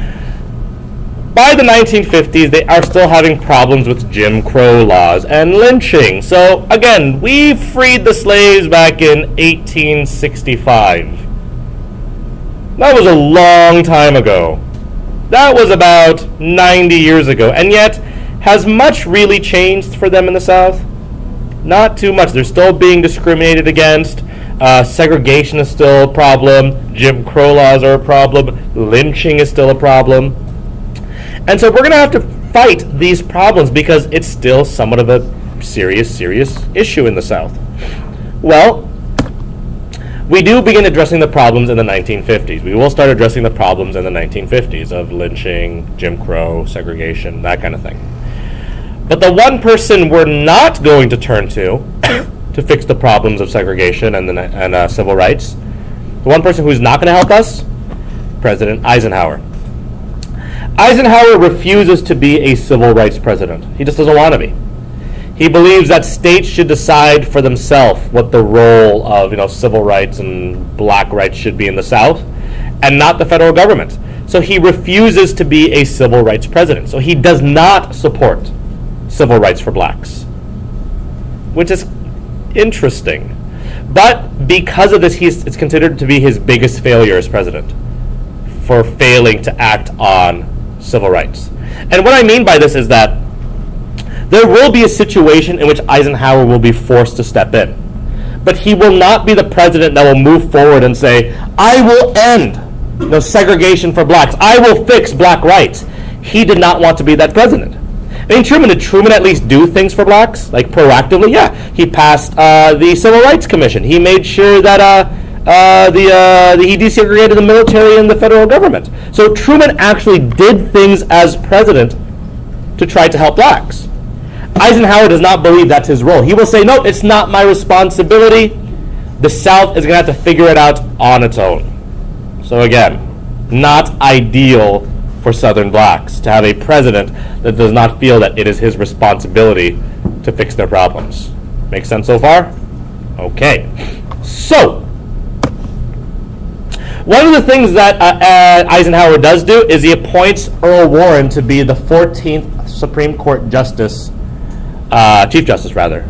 by the nineteen fifties, they are still having problems with Jim Crow laws and lynching. So, again, we freed the slaves back in eighteen sixty-five. That was a long time ago. That was about ninety years ago. And yet, has much really changed for them in the South? Not too much. They're still being discriminated against. Uh, segregation is still a problem. Jim Crow laws are a problem. Lynching is still a problem. And so we're going to have to fight these problems because it's still somewhat of a serious, serious issue in the South. Well, we do begin addressing the problems in the nineteen fifties. We will start addressing the problems in the nineteen fifties of lynching, Jim Crow, segregation, that kind of thing. But the one person we're not going to turn to to fix the problems of segregation and, the, and uh, civil rights, the one person who's not going to help us, President Eisenhower. Eisenhower refuses to be a civil rights president. He just doesn't want to be. He believes that states should decide for themselves what the role of, you know, civil rights and black rights should be in the South, and not the federal government. So he refuses to be a civil rights president. So he does not support civil rights for blacks, which is interesting. But because of this, he's, it's considered to be his biggest failure as president, for failing to act on civil rights. And what I mean by this is that There will be a situation in which Eisenhower will be forced to step in. But he will not be the president that will move forward and say, I will end you know, segregation for blacks. I will fix black rights. He did not want to be that president. I mean, Truman, did Truman at least do things for blacks? Like proactively? Yeah. He passed uh, the Civil Rights Commission. He made sure that uh, uh, the, uh, the he desegregated the military and the federal government. So Truman actually did things as president to try to help blacks. Eisenhower does not believe that's his role. He will say, no, it's not my responsibility. The South is going to have to figure it out on its own. So again, not ideal for Southern blacks to have a president that does not feel that it is his responsibility to fix their problems. Make sense so far? Okay. So, one of the things that uh, uh, Eisenhower does do is he appoints Earl Warren to be the fourteenth Supreme Court Justice, uh, Chief Justice rather.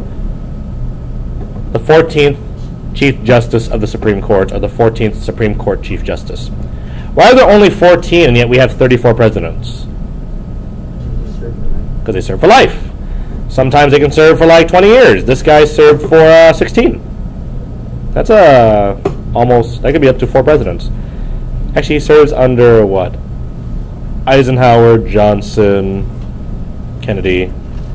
The fourteenth Chief Justice of the Supreme Court, or the fourteenth Supreme Court Chief Justice. Why are there only fourteen and yet we have thirty-four presidents? Because they serve for life. Sometimes they can serve for like twenty years. This guy served for uh, sixteen. That's a uh, almost, that could be up to four presidents. Actually, he serves under what? Eisenhower, Johnson, Kennedy,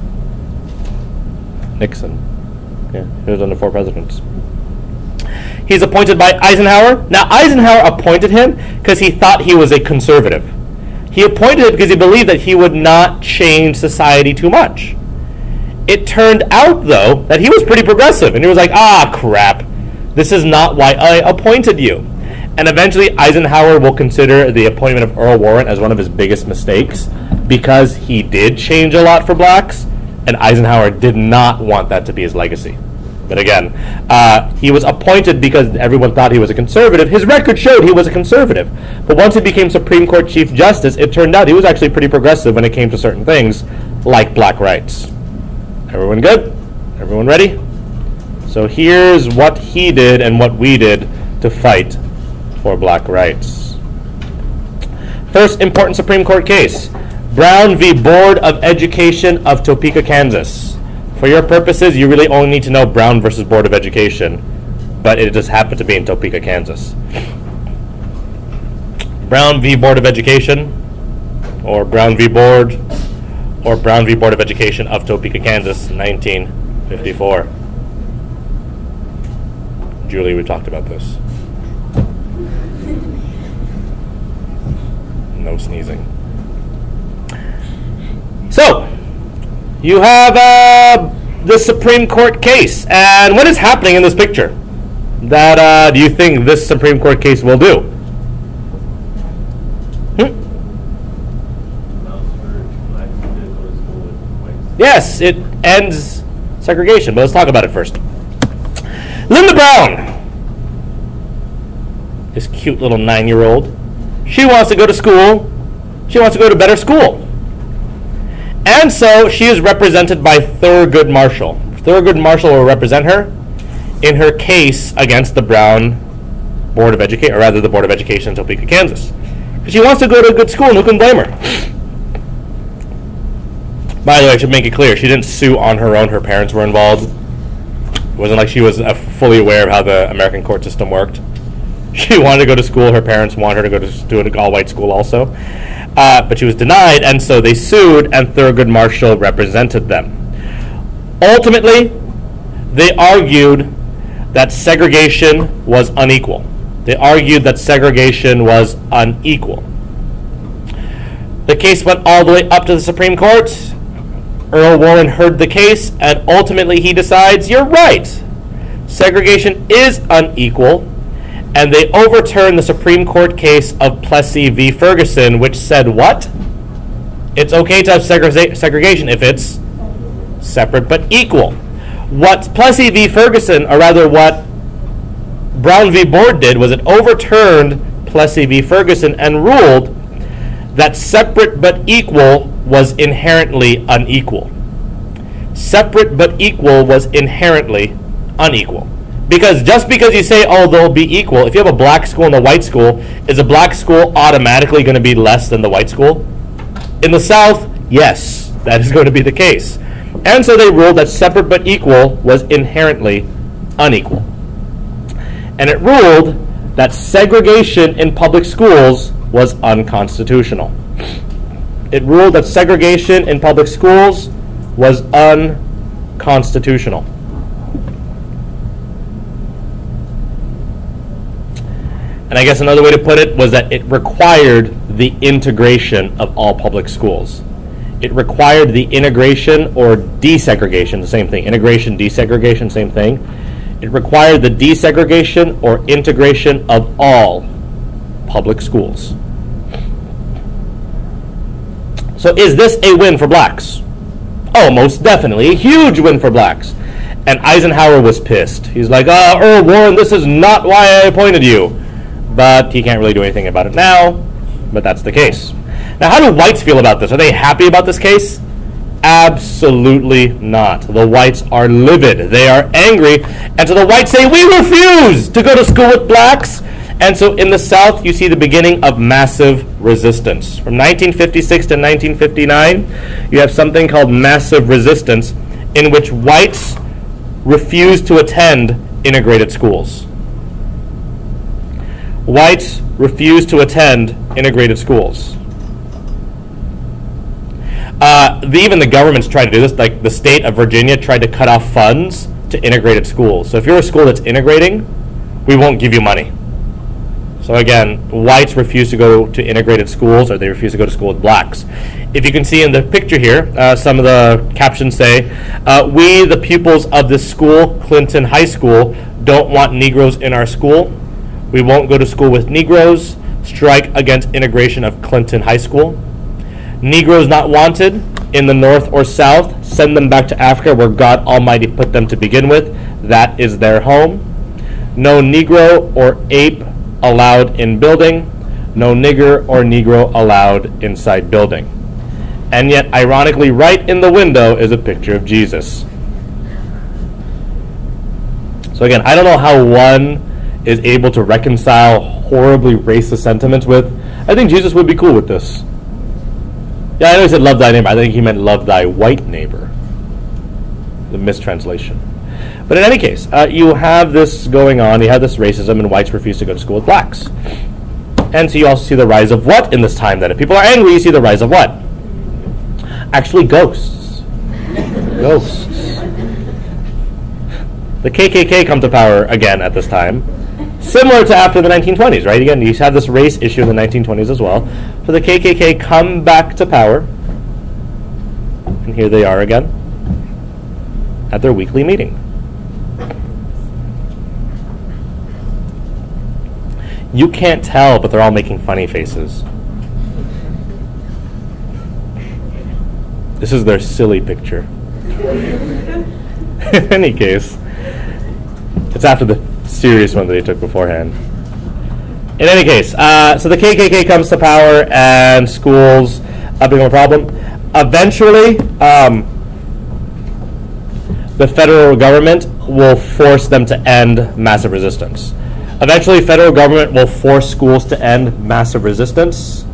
Nixon. Yeah, he was under four presidents. He's appointed by Eisenhower. Now, Eisenhower appointed him because he thought he was a conservative. He appointed him because he believed that he would not change society too much. It turned out, though, that he was pretty progressive. And he was like, ah, crap. This is not why I appointed you. And eventually, Eisenhower will consider the appointment of Earl Warren as one of his biggest mistakes because he did change a lot for blacks, and Eisenhower did not want that to be his legacy. But again, uh, he was appointed because everyone thought he was a conservative. His record showed he was a conservative. But once he became Supreme Court Chief Justice, it turned out he was actually pretty progressive when it came to certain things, like black rights. Everyone good? Everyone ready? So here's what he did and what we did to fight for black rights. First important Supreme Court case, Brown v. Board of Education of Topeka, Kansas. For your purposes, you really only need to know Brown versus Board of Education, but it just happened to be in Topeka, Kansas. Brown v. Board of Education, or Brown v. Board, or Brown v. Board of Education of Topeka, Kansas, nineteen fifty-four. Julie, we talked about this. No sneezing. So, you have uh, the Supreme Court case. And what is happening in this picture that uh, do you think this Supreme Court case will do? Hmm? Yes, it ends segregation, but let's talk about it first. Linda Brown, this cute little nine-year-old, she wants to go to school. She wants to go to better school. And so she is represented by Thurgood Marshall. Thurgood Marshall will represent her in her case against the Brown Board of Education, or rather the Board of Education in Topeka, Kansas. She wants to go to a good school, and who can blame her? By the way, I should make it clear, she didn't sue on her own. Her parents were involved. It wasn't like she was uh, fully aware of how the American court system worked. She wanted to go to school. Her parents wanted her to go to, to an all-white school also. Uh, but she was denied, and so they sued, and Thurgood Marshall represented them. Ultimately, they argued that segregation was unequal. They argued that segregation was unequal. The case went all the way up to the Supreme Court. Earl Warren heard the case, and ultimately he decides, you're right. Segregation is unequal, and they overturned the Supreme Court case of Plessy v. Ferguson, which said what? It's okay to have segre- segregation if it's separate but equal. What Plessy v. Ferguson, or rather what Brown v. Board did, was it overturned Plessy v. Ferguson and ruled that separate but equal was inherently unequal. Separate but equal was inherently unequal. Because just because you say, oh, they'll be equal, if you have a black school and a white school, is a black school automatically going to be less than the white school? In the South, yes. that is going to be the case. And so they ruled that separate but equal was inherently unequal. And it ruled that segregation in public schools was unconstitutional. It ruled that segregation in public schools was unconstitutional. And I guess another way to put it was that it required the integration of all public schools. It required the integration or desegregation, the same thing. Integration, desegregation, same thing. It required the desegregation or integration of all public schools. So is this a win for blacks? Oh, most definitely. A huge win for blacks. And Eisenhower was pissed. He's like, uh, Earl Warren, this is not why I appointed you. But he can't really do anything about it now. But that's the case. Now, how do whites feel about this? Are they happy about this case? Absolutely not. The whites are livid. They are angry. And so the whites say, we refuse to go to school with blacks. And so in the South, you see the beginning of massive resistance. From nineteen fifty-six to nineteen fifty-nine, you have something called massive resistance, in which whites refuse to attend integrated schools. Whites refuse to attend integrated schools. Uh, the, even the governments tried to do this. Like the state of Virginia tried to cut off funds to integrated schools. So if you're a school that's integrating, we won't give you money. So again, whites refuse to go to integrated schools, or they refuse to go to school with blacks. If you can see in the picture here, uh, some of the captions say, uh, we, the pupils of this school, Clinton High School, don't want Negroes in our school. We won't go to school with Negroes. Strike against integration of Clinton High School. Negroes not wanted in the North or South. Send them back to Africa where God Almighty put them to begin with. That is their home. No Negro or ape allowed in building. No nigger or Negro allowed inside building. And yet, ironically, right in the window is a picture of Jesus. So again, I don't know how one is able to reconcile horribly racist sentiments with, I think Jesus would be cool with this. Yeah, I know he said love thy neighbor. I think he meant love thy white neighbor. The mistranslation. But in any case, uh, you have this going on. You have this racism, and whites refuse to go to school with blacks. And so you also see the rise of what in this time then? If people are angry, you see the rise of what? Actually, ghosts. Ghosts. The K K K come to power again at this time. Similar to after the nineteen twenties, right? Again, you have this race issue in the nineteen twenties as well. So the K K K come back to power. And here they are again at their weekly meeting. You can't tell, but they're all making funny faces. This is their silly picture. In any case, it's after the serious one that they took beforehand. In any case, uh, so the K K K comes to power and schools uh, become a problem. Eventually, um, the federal government will force them to end massive resistance. Eventually, federal government will force schools to end massive resistance.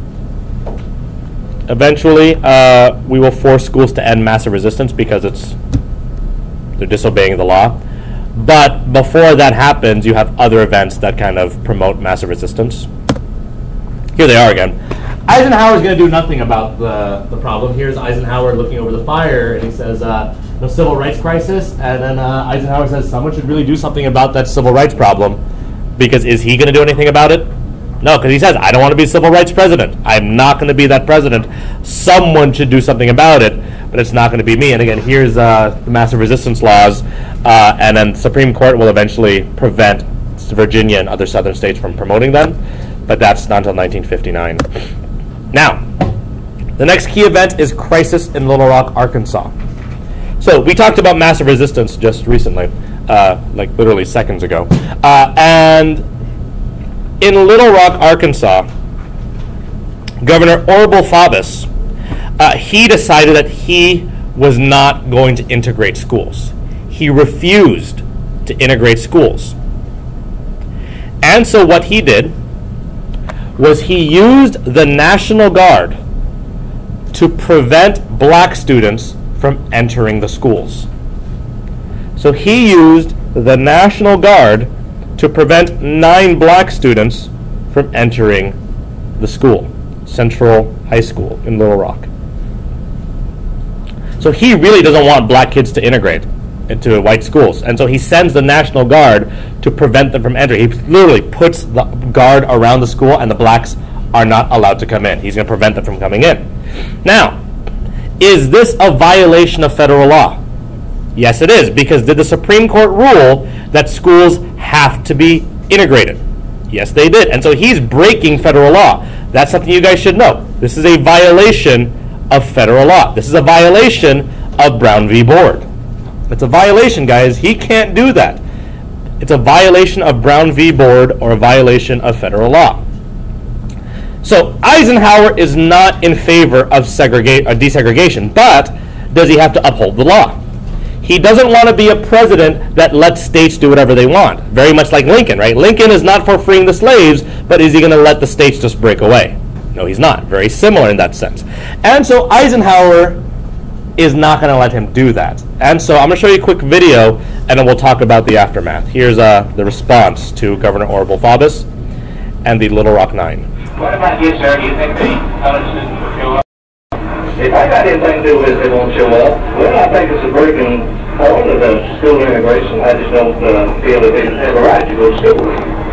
Eventually, uh, we will force schools to end massive resistance because it's they're disobeying the law. But before that happens, you have other events that kind of promote massive resistance. Here they are again. Eisenhower is going to do nothing about the, the problem. Here's Eisenhower looking over the fire, and he says, uh, no civil rights crisis. And then uh, Eisenhower says, someone should really do something about that civil rights problem. Because is he going to do anything about it? No, because he says, I don't want to be civil rights president. I'm not going to be that president. Someone should do something about it, but it's not going to be me. And again, here's uh, the massive resistance laws, uh, and then the Supreme Court will eventually prevent Virginia and other southern states from promoting them, but that's not until nineteen fifty-nine. Now, the next key event is crisis in Little Rock, Arkansas. So we talked about massive resistance just recently, uh, like literally seconds ago. Uh, and in Little Rock, Arkansas, Governor Orville Faubus, uh, he decided that he was not going to integrate schools. He refused to integrate schools. And so what he did was he used the National Guard to prevent black students from entering the schools. So he used the National Guard to prevent nine black students from entering the school, Central High School in Little Rock. So he really doesn't want black kids to integrate into white schools. And so he sends the National Guard to prevent them from entering. He literally puts the guard around the school and the blacks are not allowed to come in. He's going to prevent them from coming in. Now, is this a violation of federal law? Yes, it is, because did the Supreme Court rule that schools have to be integrated? Yes, they did. And so he's breaking federal law. That's something you guys should know. This is a violation of federal law. This is a violation of Brown v. Board. It's a violation, guys. He can't do that. It's a violation of Brown v. Board or a violation of federal law. So Eisenhower is not in favor of segregate, uh, desegregation, but does he have to uphold the law? He doesn't want to be a president that lets states do whatever they want. Very much like Lincoln, right? Lincoln is not for freeing the slaves, but is he going to let the states just break away? No, he's not. Very similar in that sense. And so Eisenhower is not going to let him do that. And so I'm going to show you a quick video, and then we'll talk about the aftermath. Here's uh, the response to Governor Orville Faubus and the Little Rock Nine. What about you, sir? Do you think the college students will show up? If I got anything to do with it, they won't show up. Well, I think it's a breaking point of the school integration. I just don't uh, feel that they have a right to go to school.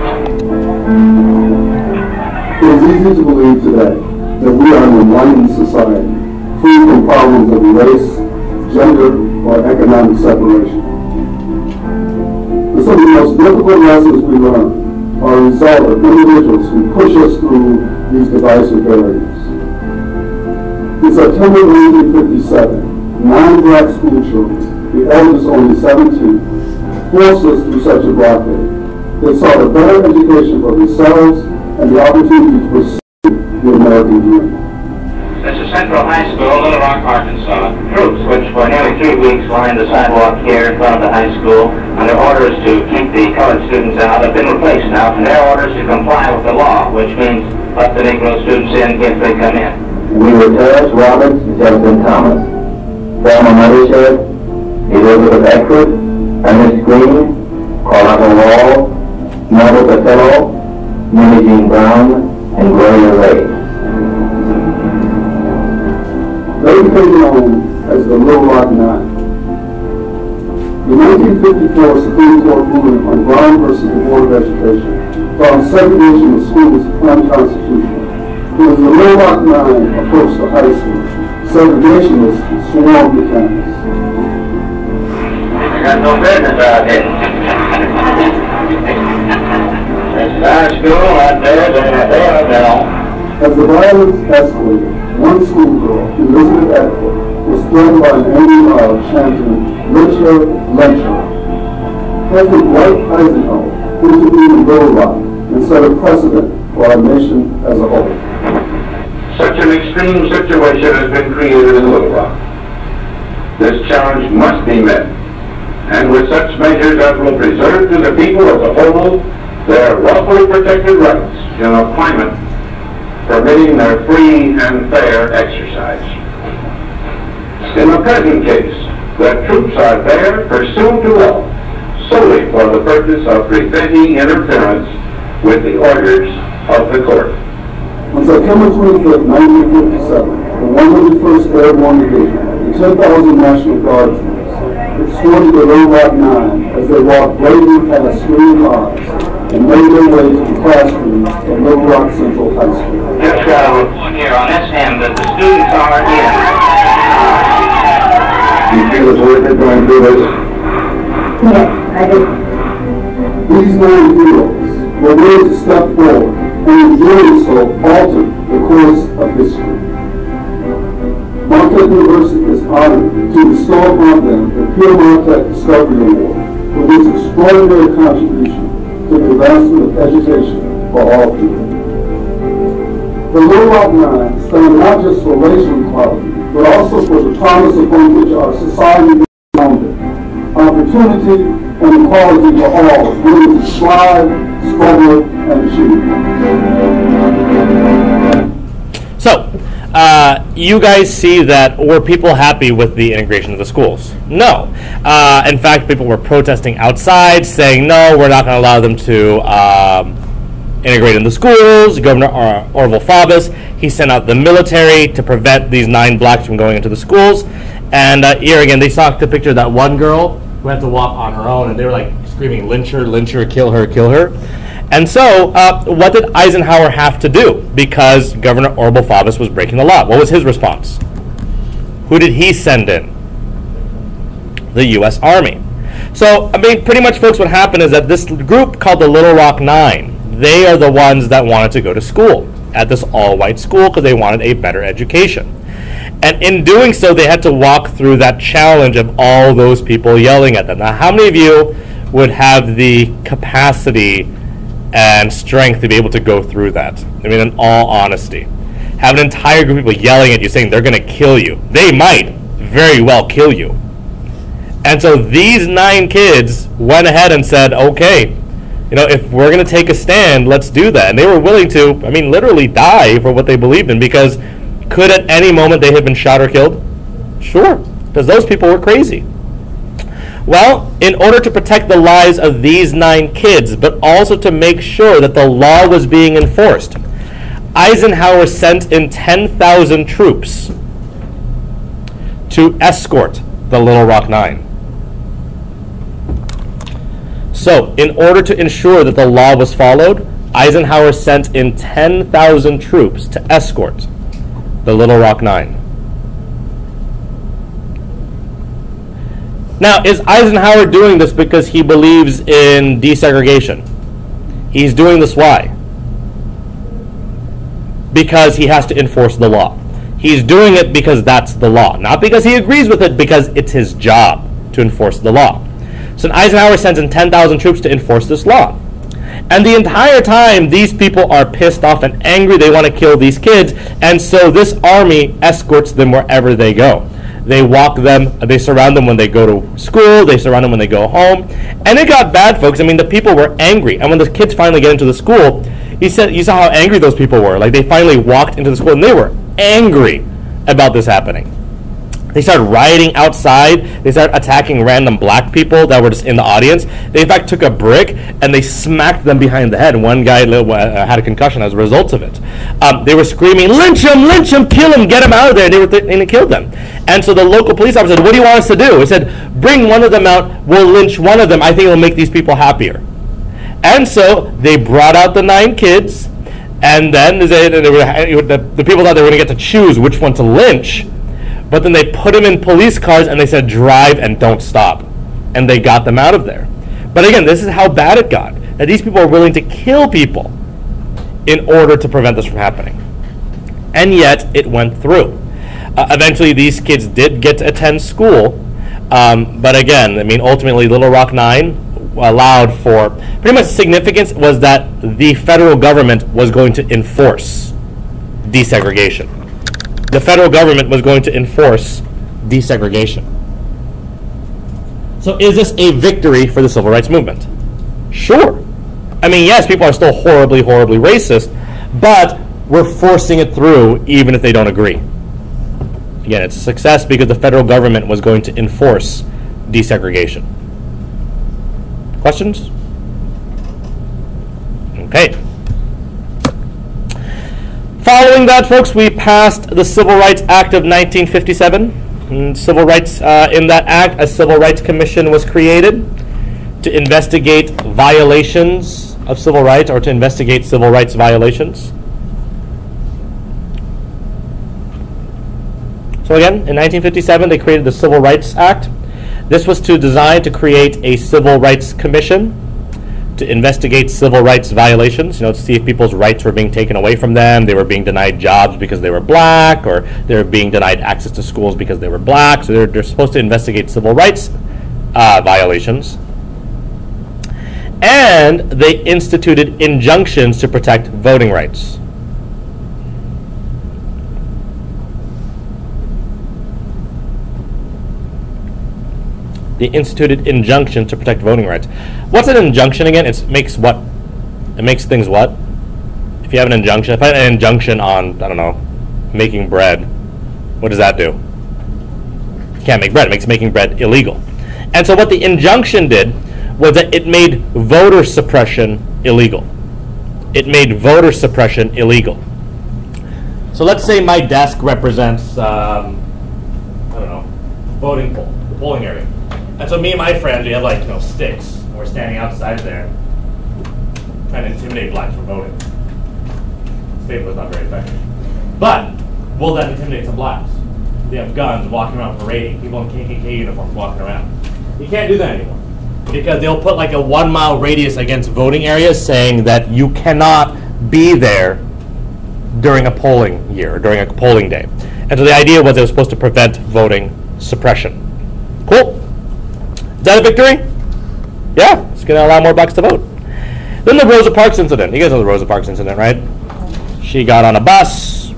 It is easy to believe today that we are an enlightened society, free from problems of race, gender, or economic separation. But some of the most difficult lessons we learn are a result of individuals who push us through these divisive barriers. In September nineteen fifty-seven, nine black school children, the eldest only seventeen, forced us through such a blockade. They sought a better education for themselves and the opportunity to pursue the American dream. This is Central High School, Little Rock, Arkansas. Troops, which for nearly three weeks lined the sidewalk here in front of the high school under orders to keep the colored students out, have been replaced now from their orders to comply with the law, which means let the Negro students in if they come in. We were Terrence Roberts and Justin Thomas. Thelma Mothershed, Elizabeth Eckford, Ernest Green, Carlotta Wall, Melville Patillo, Minnie Jean Brown, and Gloria Ray. They became known as the Little Rock Nine. The nineteen fifty-four Supreme Court ruling on Brown versus the Board of Education found segregation of schools unconstitutional. It was the Little Rock Nine approached the high school. Segregationists swarmed the campus. I got no business out here. It's our school out there, they're there now. As the violence escalated, one schoolgirl, Elizabeth Eckford, was threatened by an angry mob chanting, "Lynch her, lynch her." President Dwight Eisenhower intervened in Little Rock and set a precedent for our nation as a whole. Such an extreme situation has been created in Little Rock. This challenge must be met, and with such measures that will preserve to the people as a whole their lawfully protected rights in a climate permitting their free and fair exercise. In the present case, the troops are there pursuant to law, solely for the purpose of preventing interference with the orders of the court. On September twenty-fifth, nineteen fifty-seven, the one hundred first Airborne Division and ten thousand National Guard troops escorted the Little Rock Nine as they walked bravely past screening cars and made their way to the classrooms of Little Rock Central High School. Just got a report here on this end that the students are in. Do you feel it's worth it going through this? Yes, I do. These nine heroes were willing to step forward and in doing so altered the course of history. Marquette University is honored to bestow upon them the Pierre Marquette Discovery Award for this extraordinary contribution to the advancement of education for all people. The Little Rock Nine stand not just for racial equality, but also for the promise upon which our society is founded. Opportunity and equality for all, willing to strive, struggle, and achieve. So, uh, you guys see that were people happy with the integration of the schools? No. Uh, in fact, people were protesting outside, saying, no, we're not going to allow them to um, integrate in the schools. Governor Or- Orval Faubus, he sent out the military to prevent these nine blacks from going into the schools. And uh, here again, they saw the picture of that one girl who had to walk on her own, and they were like screaming, lynch her, lynch her, kill her, kill her. And so, uh, what did Eisenhower have to do? Because Governor Orval Faubus was breaking the law. What was his response? Who did he send in? The U S Army. So, I mean, pretty much, folks, what happened is that this group called the Little Rock Nine, they are the ones that wanted to go to school at this all-white school because they wanted a better education. And in doing so, they had to walk through that challenge of all those people yelling at them. Now, how many of you would have the capacity and strength to be able to go through that? I mean, in all honesty. Have an entire group of people yelling at you saying they're going to kill you. They might very well kill you. And so these nine kids went ahead and said, okay, you know, if we're going to take a stand, let's do that. And they were willing to, I mean, literally die for what they believed in, because could at any moment they have been shot or killed? Sure, because those people were crazy. Well, in order to protect the lives of these nine kids, but also to make sure that the law was being enforced, Eisenhower sent in ten thousand troops to escort the Little Rock Nine. So, in order to ensure that the law was followed, Eisenhower sent in ten thousand troops to escort the Little Rock Nine. Now, is Eisenhower doing this because he believes in desegregation? He's doing this why? Because he has to enforce the law. He's doing it because that's the law, not because he agrees with it, because it's his job to enforce the law. So Eisenhower sends in ten thousand troops to enforce this law. And the entire time, these people are pissed off and angry. They want to kill these kids. And so this army escorts them wherever they go. They walk them, they surround them when they go to school, they surround them when they go home. And it got bad, folks. I mean, the people were angry. And when the kids finally get into the school, he said, you saw how angry those people were. Like, they finally walked into the school, and they were angry about this happening. They started rioting outside. They started attacking random black people that were just in the audience. They, in fact, took a brick and they smacked them behind the head. One guy uh, had a concussion as a result of it. Um, they were screaming, lynch him, lynch him, kill him, get him out of there. And they were th- and they killed them. And so the local police officer said, what do you want us to do? He said, bring one of them out. We'll lynch one of them. I think it'll make these people happier. And so they brought out the nine kids. And then they, they were, the, the people thought they were going to get to choose which one to lynch. But then they put them in police cars and they said, drive and don't stop. And they got them out of there. But again, this is how bad it got. That these people are willing to kill people in order to prevent this from happening. And yet, it went through. Uh, eventually, these kids did get to attend school. Um, but again, I mean, ultimately, Little Rock Nine allowed for, pretty much significance was that the federal government was going to enforce desegregation. The federal government was going to enforce desegregation. So is this a victory for the civil rights movement? Sure. I mean, yes, people are still horribly, horribly racist, but we're forcing it through even if they don't agree. Again, it's a success because the federal government was going to enforce desegregation. Questions? Okay. Following that, folks, we passed the Civil Rights Act of nineteen fifty-seven. And civil rights, uh, in that act, a Civil Rights Commission was created to investigate violations of civil rights, or to investigate civil rights violations. So again, in nineteen fifty-seven, they created the Civil Rights Act. This was to design to create a Civil Rights Commission to investigate civil rights violations, you know, to see if people's rights were being taken away from them, they were being denied jobs because they were black, or they were being denied access to schools because they were black. So they're, they're supposed to investigate civil rights uh, violations. And they instituted injunctions to protect voting rights. They instituted injunction to protect voting rights. What's an injunction again? It makes what? It makes things what? If you have an injunction, if I had an injunction on, I don't know, making bread, what does that do? You can't make bread. It makes making bread illegal. And so what the injunction did was that it made voter suppression illegal. It made voter suppression illegal. So let's say my desk represents, um, I don't know, voting poll, the polling area. And so me and my friends, we have like, you know, sticks. And we're standing outside there trying to intimidate blacks from voting. This paper was not very effective. But will that intimidate some blacks? They have guns walking around parading, people in K K K uniforms walking around. You can't do that anymore because they'll put like a one mile radius against voting areas saying that you cannot be there during a polling year, or during a polling day. And so the idea was it was supposed to prevent voting suppression. Cool. Is that a victory? Yeah, it's going to allow more blacks to vote. Then the Rosa Parks incident. You guys know the Rosa Parks incident, right? She got on a bus.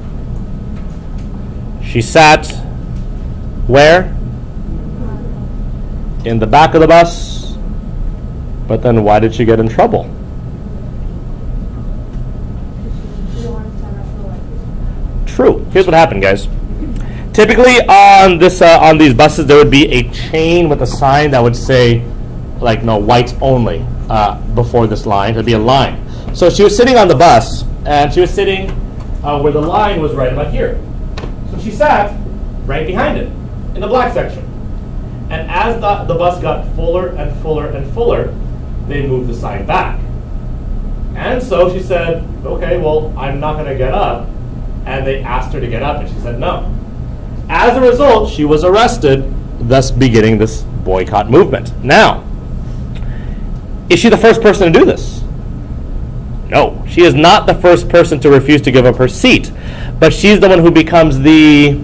She sat where? In the back of the bus. But then why did she get in trouble? True. Here's what happened, guys. Typically on this uh, on these buses there would be a chain with a sign that would say like no whites only uh, before this line. There'd be a line. So she was sitting on the bus and she was sitting uh, where the line was right about here. So she sat right behind it in the black section. And as the, the bus got fuller and fuller and fuller, they moved the sign back. And so she said, okay, well, I'm not going to get up. And they asked her to get up, and she said no. As a result, she was arrested, thus beginning this boycott movement. Now, is she the first person to do this? No, she is not the first person to refuse to give up her seat, but she's the one who becomes the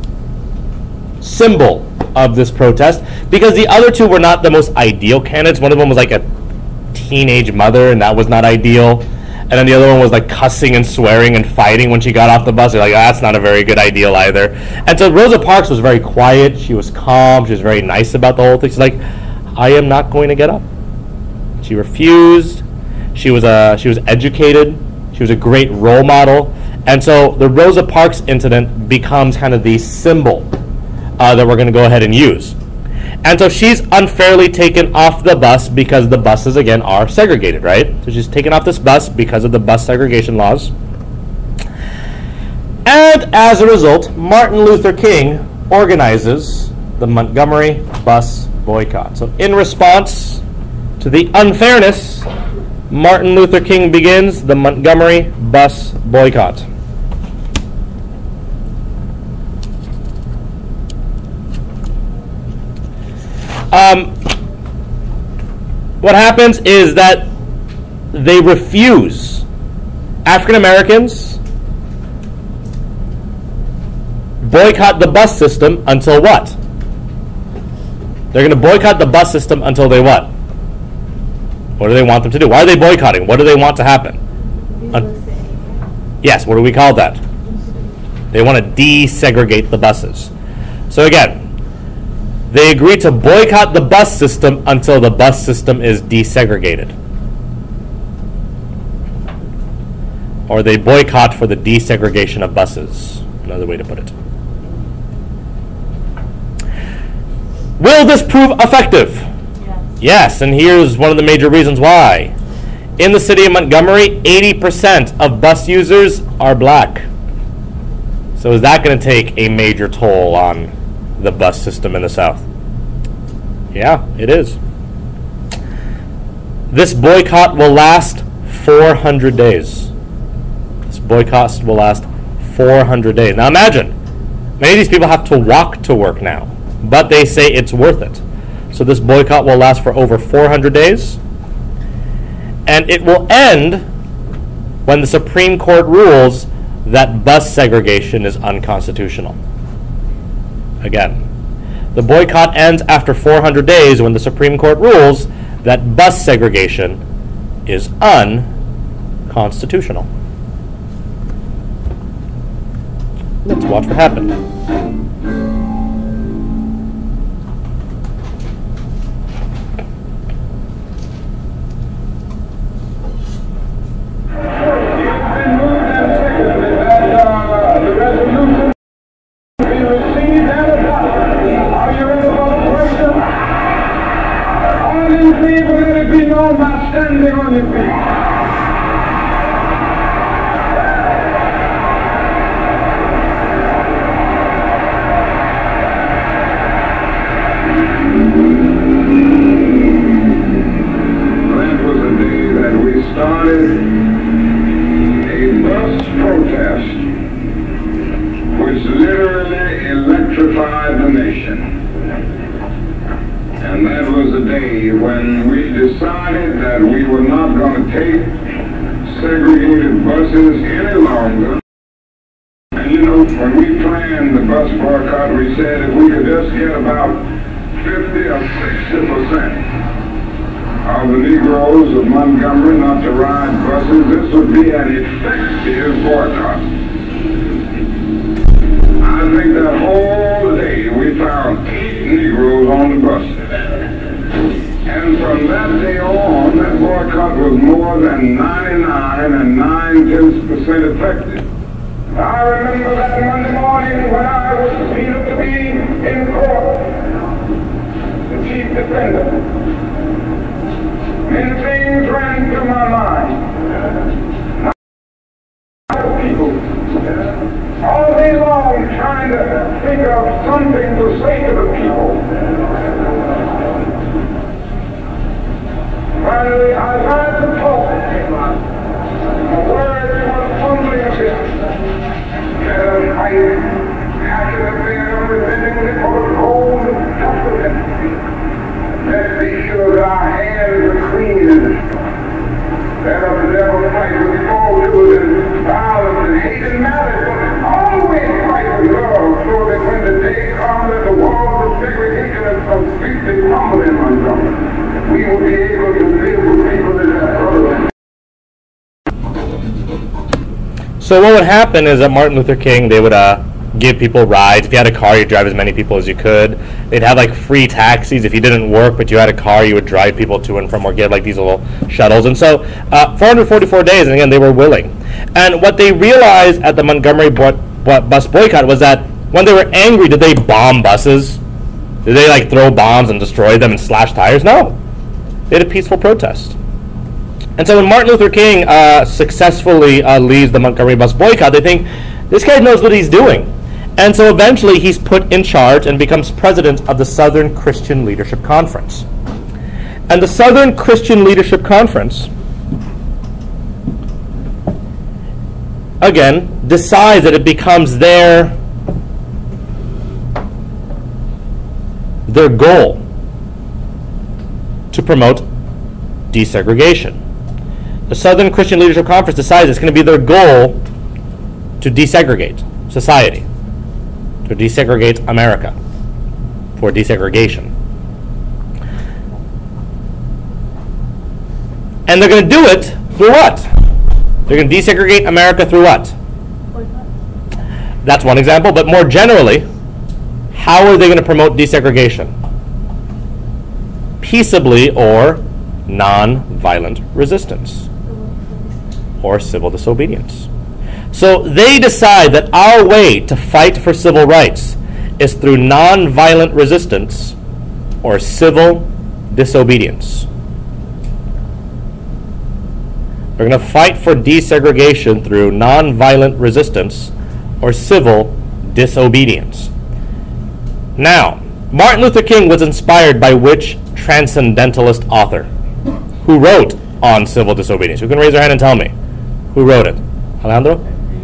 symbol of this protest, because the other two were not the most ideal candidates. One of them was like a teenage mother, and that was not ideal. And then the other one was like cussing and swearing and fighting when she got off the bus. They're like, oh, that's not a very good ideal either. And so Rosa Parks was very quiet. She was calm. She was very nice about the whole thing. She's like, I am not going to get up. She refused. She was a, she was educated. She was a great role model. And so the Rosa Parks incident becomes kind of the symbol uh, that we're going to go ahead and use. And so she's unfairly taken off the bus because the buses, again, are segregated, right? So she's taken off this bus because of the bus segregation laws. And as a result, Martin Luther King organizes the Montgomery bus boycott. So in response to the unfairness, Martin Luther King begins the Montgomery bus boycott. Um, what happens is that they refuse African Americans boycott the bus system until what? They're going to boycott the bus system until they what? What do they want them to do? Why are they boycotting? What do they want to happen? Un- yes, what do we call that? They want to desegregate the buses. So again, they agree to boycott the bus system until the bus system is desegregated. Or they boycott for the desegregation of buses. Another way to put it. Will this prove effective? Yes. Yes, and here's one of the major reasons why. In the city of Montgomery, eighty percent of bus users are black. So is that going to take a major toll on the bus system in the South? Yeah, it is. This boycott will last four hundred days. This boycott will last four hundred days. Now imagine, many of these people have to walk to work now, but they say it's worth it. So this boycott will last for over four hundred days, and it will end when the Supreme Court rules that bus segregation is unconstitutional. Again, the boycott ends after four hundred days when the Supreme Court rules that bus segregation is unconstitutional. Let's watch what happened. The resolution literally electrified the nation. And that was the day when we decided that we were not going to take segregated buses any longer. And you know, when we planned the bus boycott, we said if we could just get about fifty or sixty percent of the Negroes of Montgomery not to ride buses, this would be an effective boycott. I think that whole day we found eight Negroes on the bus. And from that day on, that boycott was more than ninety-nine and nine-tenths percent effective. I remember that Monday morning when I was subpoenaed to be in court, the chief defendant. Many things ran through my mind. People, all day long trying to think of something to say to the people. Finally, I tried to talk. The words were fumbling a bit. And I had to appear representing the cold justice. Let's be sure that our hands are clean. That of the devil fight with fall to and violence and hate and malice, but always fight with love, so that when the day comes that the walls of segregation are completely crumbled in Montgomery, we will be able to live with people that are brothers. So what would happen is that Martin Luther King, they would uh, give people rides. If you had a car, you'd drive as many people as you could. They'd have like free taxis. If you didn't work but you had a car, you would drive people to and from work. You had like these little shuttles. And so uh, four hundred forty-four days, and again, they were willing. And what they realized at the Montgomery bo- bo- bus boycott was that when they were angry, did they bomb buses? Did they like throw bombs and destroy them and slash tires? No. They had a peaceful protest. And so when Martin Luther King uh, successfully uh, leads the Montgomery bus boycott, they think, this guy knows what he's doing. And so eventually he's put in charge and becomes president of the Southern Christian Leadership Conference. And the Southern Christian Leadership Conference, again, decides that it becomes their, their goal to promote desegregation. The Southern Christian Leadership Conference decides it's going to be their goal to desegregate society, to desegregate America, for desegregation. And they're going to do it through what? They're going to desegregate America through what? That's one example, but more generally, how are they going to promote desegregation? Peaceably or non-violent resistance or civil disobedience. So they decide that our way to fight for civil rights is through non-violent resistance or civil disobedience. We're going to fight for desegregation through non-violent resistance or civil disobedience. Now, Martin Luther King was inspired by which transcendentalist author who wrote on civil disobedience? Who can raise their hand and tell me? Who wrote it? Alejandro?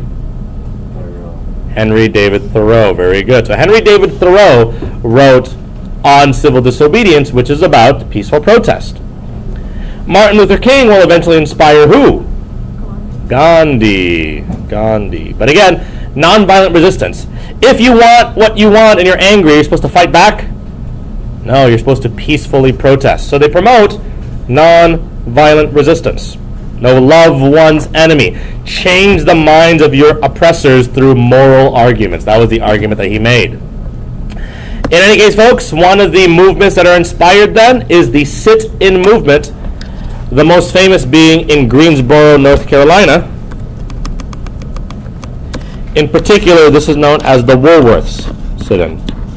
Henry David Thoreau. Very good. So Henry David Thoreau wrote on civil disobedience, which is about peaceful protest. Martin Luther King will eventually inspire who? Gandhi. Gandhi. But again, nonviolent resistance. If you want what you want and you're angry, you're supposed to fight back? No, you're supposed to peacefully protest. So they promote non-violent resistance. No, love one's enemy. Change the minds of your oppressors through moral arguments. That was the argument that he made. In any case, folks, one of the movements that are inspired then is the sit-in movement, the most famous being in Greensboro, North Carolina. In particular, this is known as the Woolworths sit-in.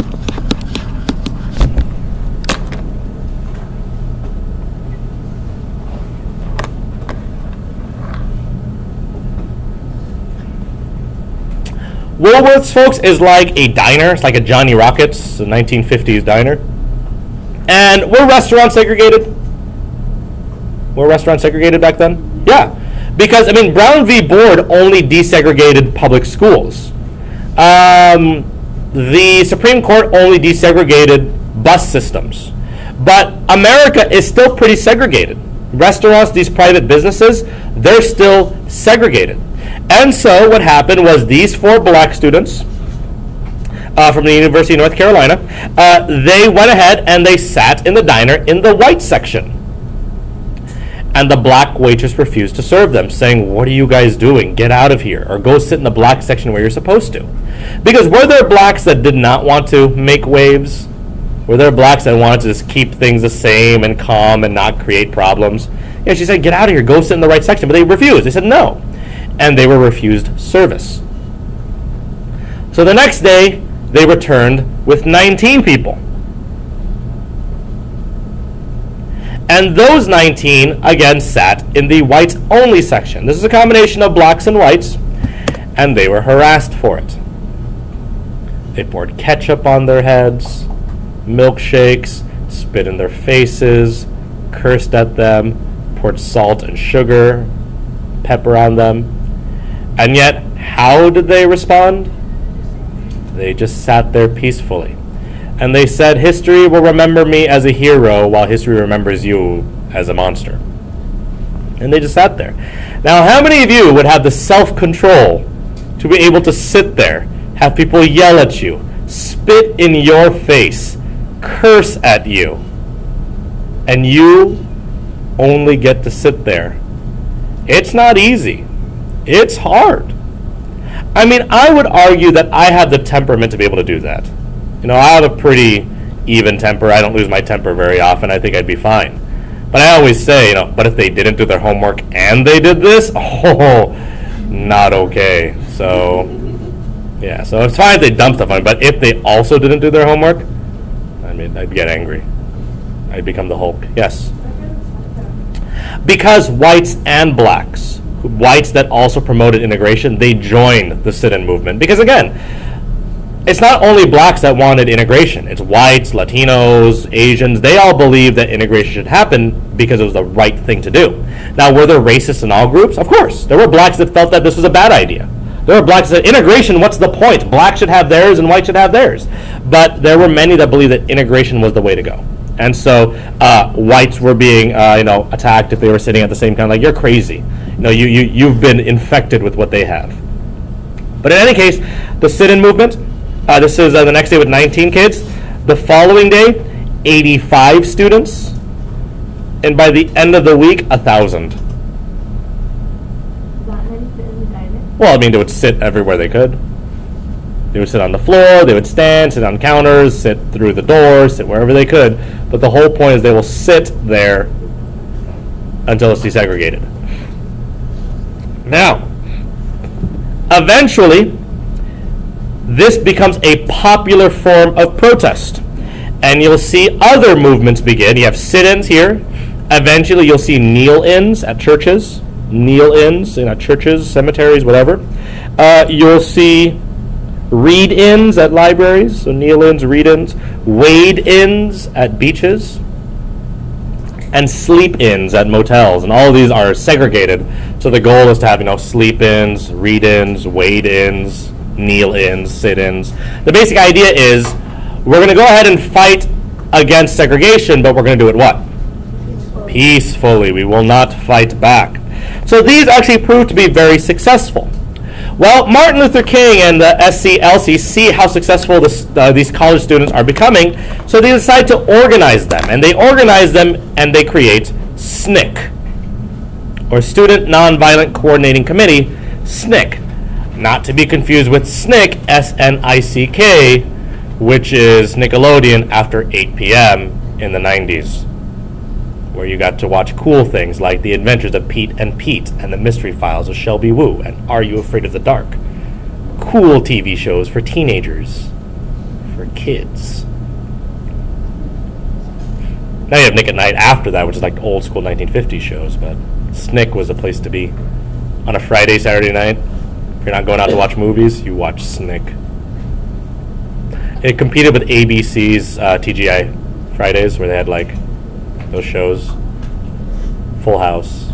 Woolworths, folks, is like a diner. It's like a Johnny Rockets, a nineteen fifties diner. And were restaurants segregated? Were restaurants segregated back then? Yeah. Because, I mean, Brown v. Board only desegregated public schools. um, the Supreme Court only desegregated bus systems. But America is still pretty segregated. Restaurants, these private businesses, they're still segregated. And so what happened was these four black students uh, from the University of North Carolina, uh, they went ahead and they sat in the diner in the white section. And the black waitress refused to serve them, saying, "What are you guys doing? Get out of here, or go sit in the black section where you're supposed to." Because were there blacks that did not want to make waves? Were there blacks that wanted to just keep things the same and calm and not create problems? Yeah, she said, "Get out of here, go sit in the right section." But they refused. They said no. And they were refused service. So the next day, they returned with nineteen people. And those nineteen, again, sat in the whites-only section. This is a combination of blacks and whites, and they were harassed for it. They poured ketchup on their heads, milkshakes, spit in their faces, cursed at them, poured salt and sugar, pepper on them. And yet, how did they respond? They just sat there peacefully. And they said, "History will remember me as a hero while history remembers you as a monster." And they just sat there. Now, how many of you would have the self-control to be able to sit there, have people yell at you, spit in your face, curse at you, and you only get to sit there? It's not easy. It's hard. I mean, I would argue that I have the temperament to be able to do that. You know, I have a pretty even temper. I don't lose my temper very often. I think I'd be fine. But I always say, you know, but if they didn't do their homework and they did this, oh, not okay. So, yeah, so it's fine if they dump stuff on me, but if they also didn't do their homework, I mean, I'd get angry. I'd become the Hulk. Yes? Because whites and blacks, whites that also promoted integration, they joined the sit-in movement. Because again, it's not only blacks that wanted integration. It's whites, Latinos, Asians. They all believed that integration should happen because it was the right thing to do. Now, were there racists in all groups? Of course. There were blacks that felt that this was a bad idea. There were blacks that said, integration, what's the point? Blacks should have theirs and whites should have theirs. But there were many that believed that integration was the way to go. And so uh, whites were being uh, you know, attacked if they were sitting at the same time, like, you're crazy. You know, you, you, you've been infected with what they have. But in any case, the sit-in movement, Uh, this is uh, the next day with nineteen kids. The following day, eighty-five students. And by the end of the week, one thousand. Well, I mean, they would sit everywhere they could. They would sit on the floor, they would stand, sit on counters, sit through the doors, sit wherever they could. But the whole point is they will sit there until it's desegregated. Now, eventually, this becomes a popular form of protest. And you'll see other movements begin. You have sit-ins here. Eventually, you'll see kneel-ins at churches. Kneel-ins in churches, cemeteries, whatever. Uh, you'll see read-ins at libraries. So kneel-ins, read-ins. Wade-ins at beaches. And sleep-ins at motels. And all of these are segregated. So the goal is to have, you know, sleep-ins, read-ins, wade-ins, kneel-ins, sit-ins. The basic idea is we're going to go ahead and fight against segregation, but we're going to do it what? Peacefully. Peacefully. We will not fight back. So these actually proved to be very successful. Well, Martin Luther King and the S C L C see how successful this, uh, these college students are becoming, so they decide to organize them. And they organize them and they create S N C C, or Student Nonviolent Coordinating Committee, S N C C. Not to be confused with S N C C, S N I C K, which is Nickelodeon after eight p.m. in the nineties, where you got to watch cool things like The Adventures of Pete and Pete and The Mystery Files of Shelby Woo and Are You Afraid of the Dark? Cool T V shows for teenagers, for kids. Now you have Nick at Night after that, which is like old school nineteen fifties shows, but S N C C was a place to be. On a Friday, Saturday night, if you're not going out to watch movies, you watch S N C C. It competed with A B C's uh, T G I Fridays, where they had like those shows. Full House,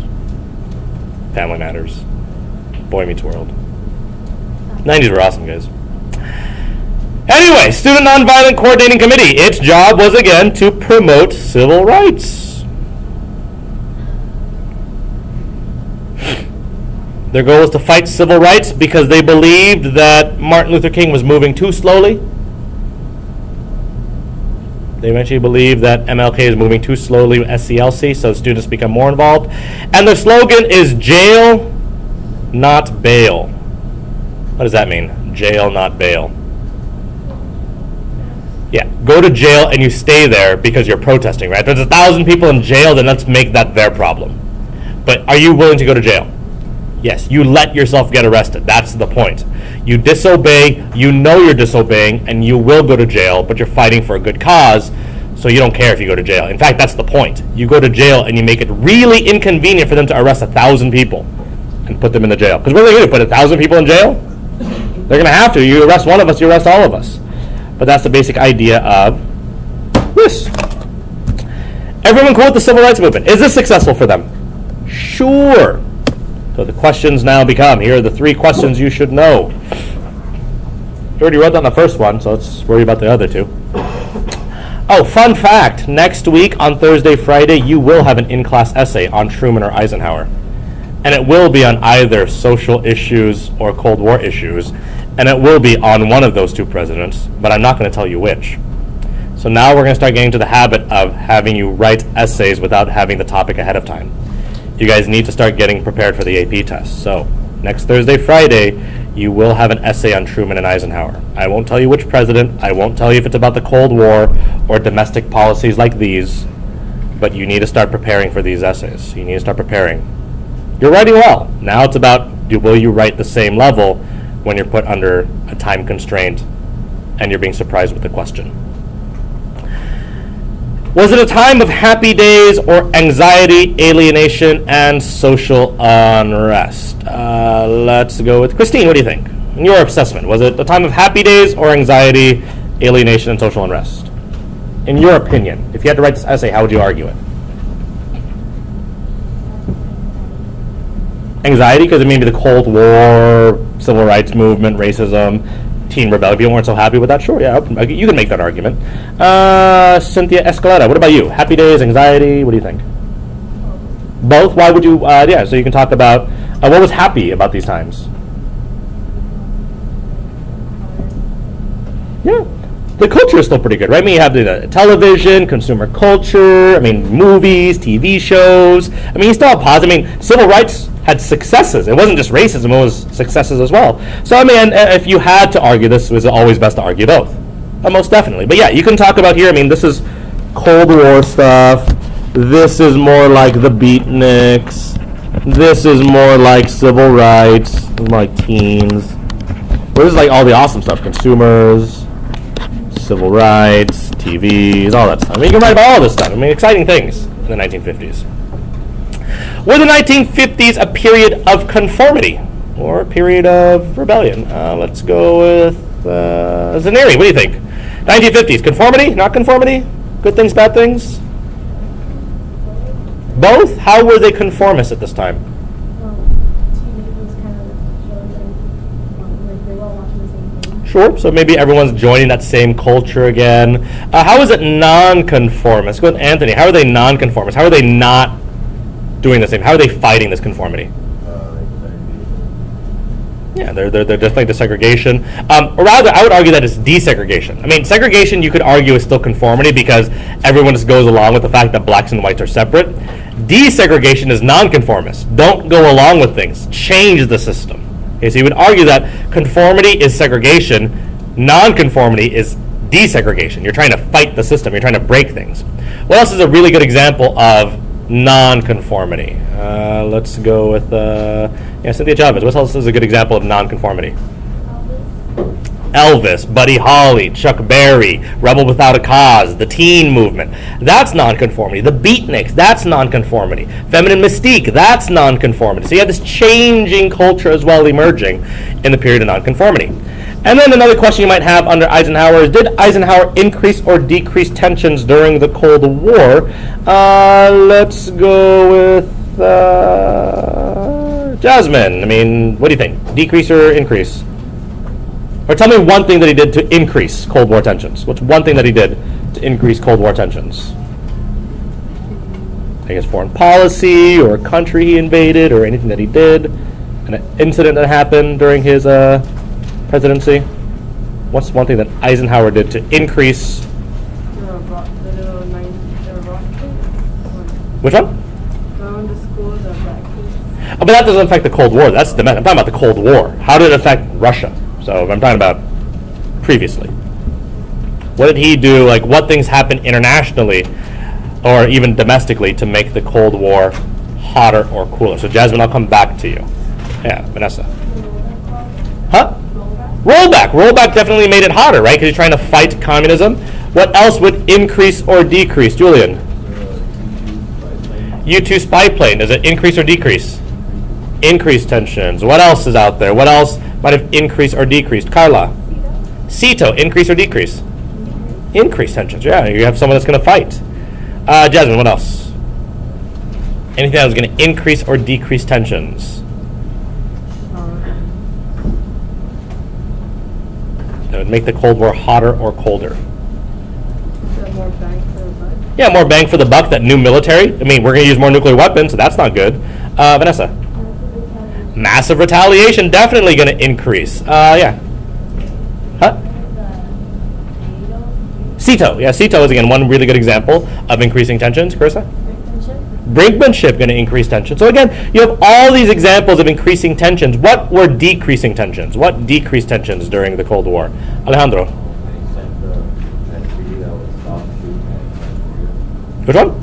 Family Matters, Boy Meets World. nineties were awesome, guys. Anyway, Student Nonviolent Coordinating Committee. Its job was again to promote civil rights. Their goal was to fight civil rights because they believed that Martin Luther King was moving too slowly. They eventually believed that M L K is moving too slowly with S C L C, so students become more involved. And their slogan is jail, not bail. What does that mean? Jail, not bail. Yeah, go to jail and you stay there because you're protesting, right? There's a thousand people in jail, then let's make that their problem. But are you willing to go to jail? Yes, you let yourself get arrested. That's the point. You disobey, you know you're disobeying, and you will go to jail, but you're fighting for a good cause, so you don't care if you go to jail. In fact, that's the point. You go to jail and you make it really inconvenient for them to arrest a thousand people and put them in the jail. Because what are they going to do, put a thousand people in jail? They're going to have to. You arrest one of us, you arrest all of us. But that's the basic idea of this. Everyone cool with the civil rights movement. Is this successful for them? Sure. So the questions now become, here are the three questions you should know. You already wrote down the first one, so let's worry about the other two. Oh, fun fact. Next week on Thursday, Friday, you will have an in-class essay on Truman or Eisenhower. And it will be on either social issues or Cold War issues. And it will be on one of those two presidents, but I'm not going to tell you which. So now we're going to start getting to the habit of having you write essays without having the topic ahead of time. You guys need to start getting prepared for the A P test. So next Thursday, Friday, you will have an essay on Truman and Eisenhower. I won't tell you which president. I won't tell you if it's about the Cold War or domestic policies like these, but you need to start preparing for these essays. You need to start preparing. You're writing well. Now it's about, do, will you write the same level when you're put under a time constraint and you're being surprised with the question. Was it a time of happy days or anxiety, alienation, and social unrest? Uh, let's go with Christine. What do you think? In your assessment, was it a time of happy days or anxiety, alienation, and social unrest? In your opinion, if you had to write this essay, how would you argue it? Anxiety, because it may be the Cold War, civil rights movement, racism, teen rebellion. People weren't so happy with that. Sure, yeah, you can make that argument. Uh, Cynthia Escaleta, what about you? Happy days, anxiety, what do you think? Both? Why would you, uh, yeah, so you can talk about, uh, what was happy about these times? Yeah, the culture is still pretty good, right? I mean, you have the, the television, consumer culture, I mean, movies, T V shows. I mean, you still have positive, I mean, civil rights had successes. It wasn't just racism, it was successes as well. So, I mean, if you had to argue this, it was always best to argue both. Uh, most definitely. But yeah, you can talk about here, I mean, this is Cold War stuff. This is more like the beatniks. This is more like civil rights, more like teens. Well, this is like all the awesome stuff, consumers, civil rights, T Vs, all that stuff. I mean, you can write about all this stuff. I mean, exciting things in the nineteen fifties. Were the nineteen fifties a period of conformity or a period of rebellion? Uh, let's go with uh, Zaneri. What do you think? nineteen fifties, conformity, not conformity? Good things, bad things? Both? How were they conformists at this time? Sure, so maybe everyone's joining that same culture again. Uh, how is it non-conformist? Go with Anthony. How are they non-conformist? How are they not doing the same? How are they fighting this conformity? Yeah, they're, they're, they're definitely desegregation. Um, or rather, I would argue that it's desegregation. I mean, segregation, you could argue, is still conformity because everyone just goes along with the fact that blacks and whites are separate. Desegregation is nonconformist. Don't go along with things. Change the system. Okay, so you would argue that conformity is segregation, nonconformity is desegregation. You're trying to fight the system. You're trying to break things. What else is a really good example of nonconformity? Uh, let's go with uh, yeah, Cynthia Chavez. What else is a good example of nonconformity? Elvis, Buddy Holly, Chuck Berry, Rebel Without a Cause, the teen movement. That's nonconformity. The Beatniks, that's nonconformity. Feminine Mystique, that's nonconformity. So you have this changing culture as well emerging in the period of nonconformity. And then another question you might have under Eisenhower is, did Eisenhower increase or decrease tensions during the Cold War? Uh, let's go with uh, Jasmine. I mean, what do you think? Decrease or increase? Or tell me one thing that he did to increase Cold War tensions. What's one thing that he did to increase Cold War tensions? I guess foreign policy, or a country he invaded, or anything that he did, an incident that happened during his uh, presidency. What's one thing that Eisenhower did to increase? Which one? Oh, but that doesn't affect the Cold War. That's the I'm talking about the Cold War. How did it affect Russia? So I'm talking about previously. What did he do? Like, what things happened internationally or even domestically to make the Cold War hotter or cooler? So Jasmine, I'll come back to you. Yeah, Vanessa. Huh? Rollback. Rollback definitely made it hotter, right? Because he's trying to fight communism. What else would increase or decrease? Julian? U two spy plane. Does it increase or decrease? Increase tensions. What else is out there? What else might have increased or decreased? Carla? CETO. Increase or decrease? Increase tensions. Yeah, you have someone that's going to fight. Uh, Jasmine, what else? Anything that was going to increase or decrease tensions? That would make the Cold War hotter or colder? More bang for the buck. Yeah, more bang for the buck, that new military. I mean, we're going to use more nuclear weapons, so that's not good. Uh, Vanessa? Massive retaliation, definitely going to increase. Uh, yeah. Huh? CETO. Yeah, CETO is, again, one really good example of increasing tensions. Carissa? Brinkmanship going to increase tension. So again, you have all these examples of increasing tensions. What were decreasing tensions? What decreased tensions during the Cold War? Alejandro? Which one?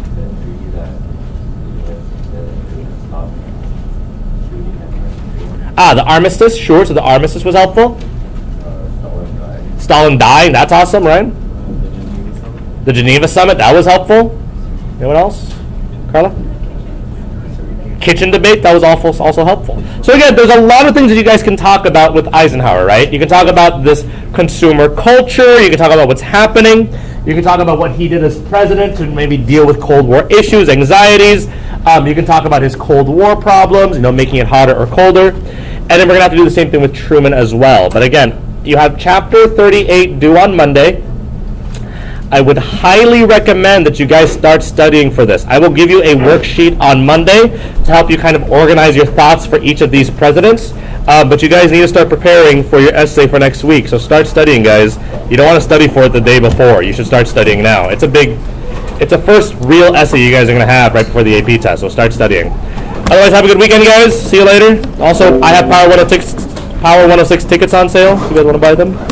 Ah, the armistice. Sure, so the armistice was helpful. Stalin dying. That's awesome, right? The Geneva Summit. That was helpful. Anyone else? Carla? Kitchen debate, that was also, also helpful. So again, there's a lot of things that you guys can talk about with Eisenhower, right? You can talk about this consumer culture, you can talk about what's happening, you can talk about what he did as president to maybe deal with Cold War issues, anxieties, um, you can talk about his Cold War problems, you know, making it hotter or colder, and then we're going to have to do the same thing with Truman as well. But again, you have chapter thirty-eight due on Monday. I would highly recommend that you guys start studying for this. I will give you a worksheet on Monday to help you kind of organize your thoughts for each of these presidents. Uh, but you guys need to start preparing for your essay for next week. So start studying, guys. You don't want to study for it the day before. You should start studying now. It's a big, it's a first real essay you guys are going to have right before the A P test. So start studying. Otherwise, have a good weekend, guys. See you later. Also, I have Power one oh six, Power one oh six tickets on sale. If you guys want to buy them.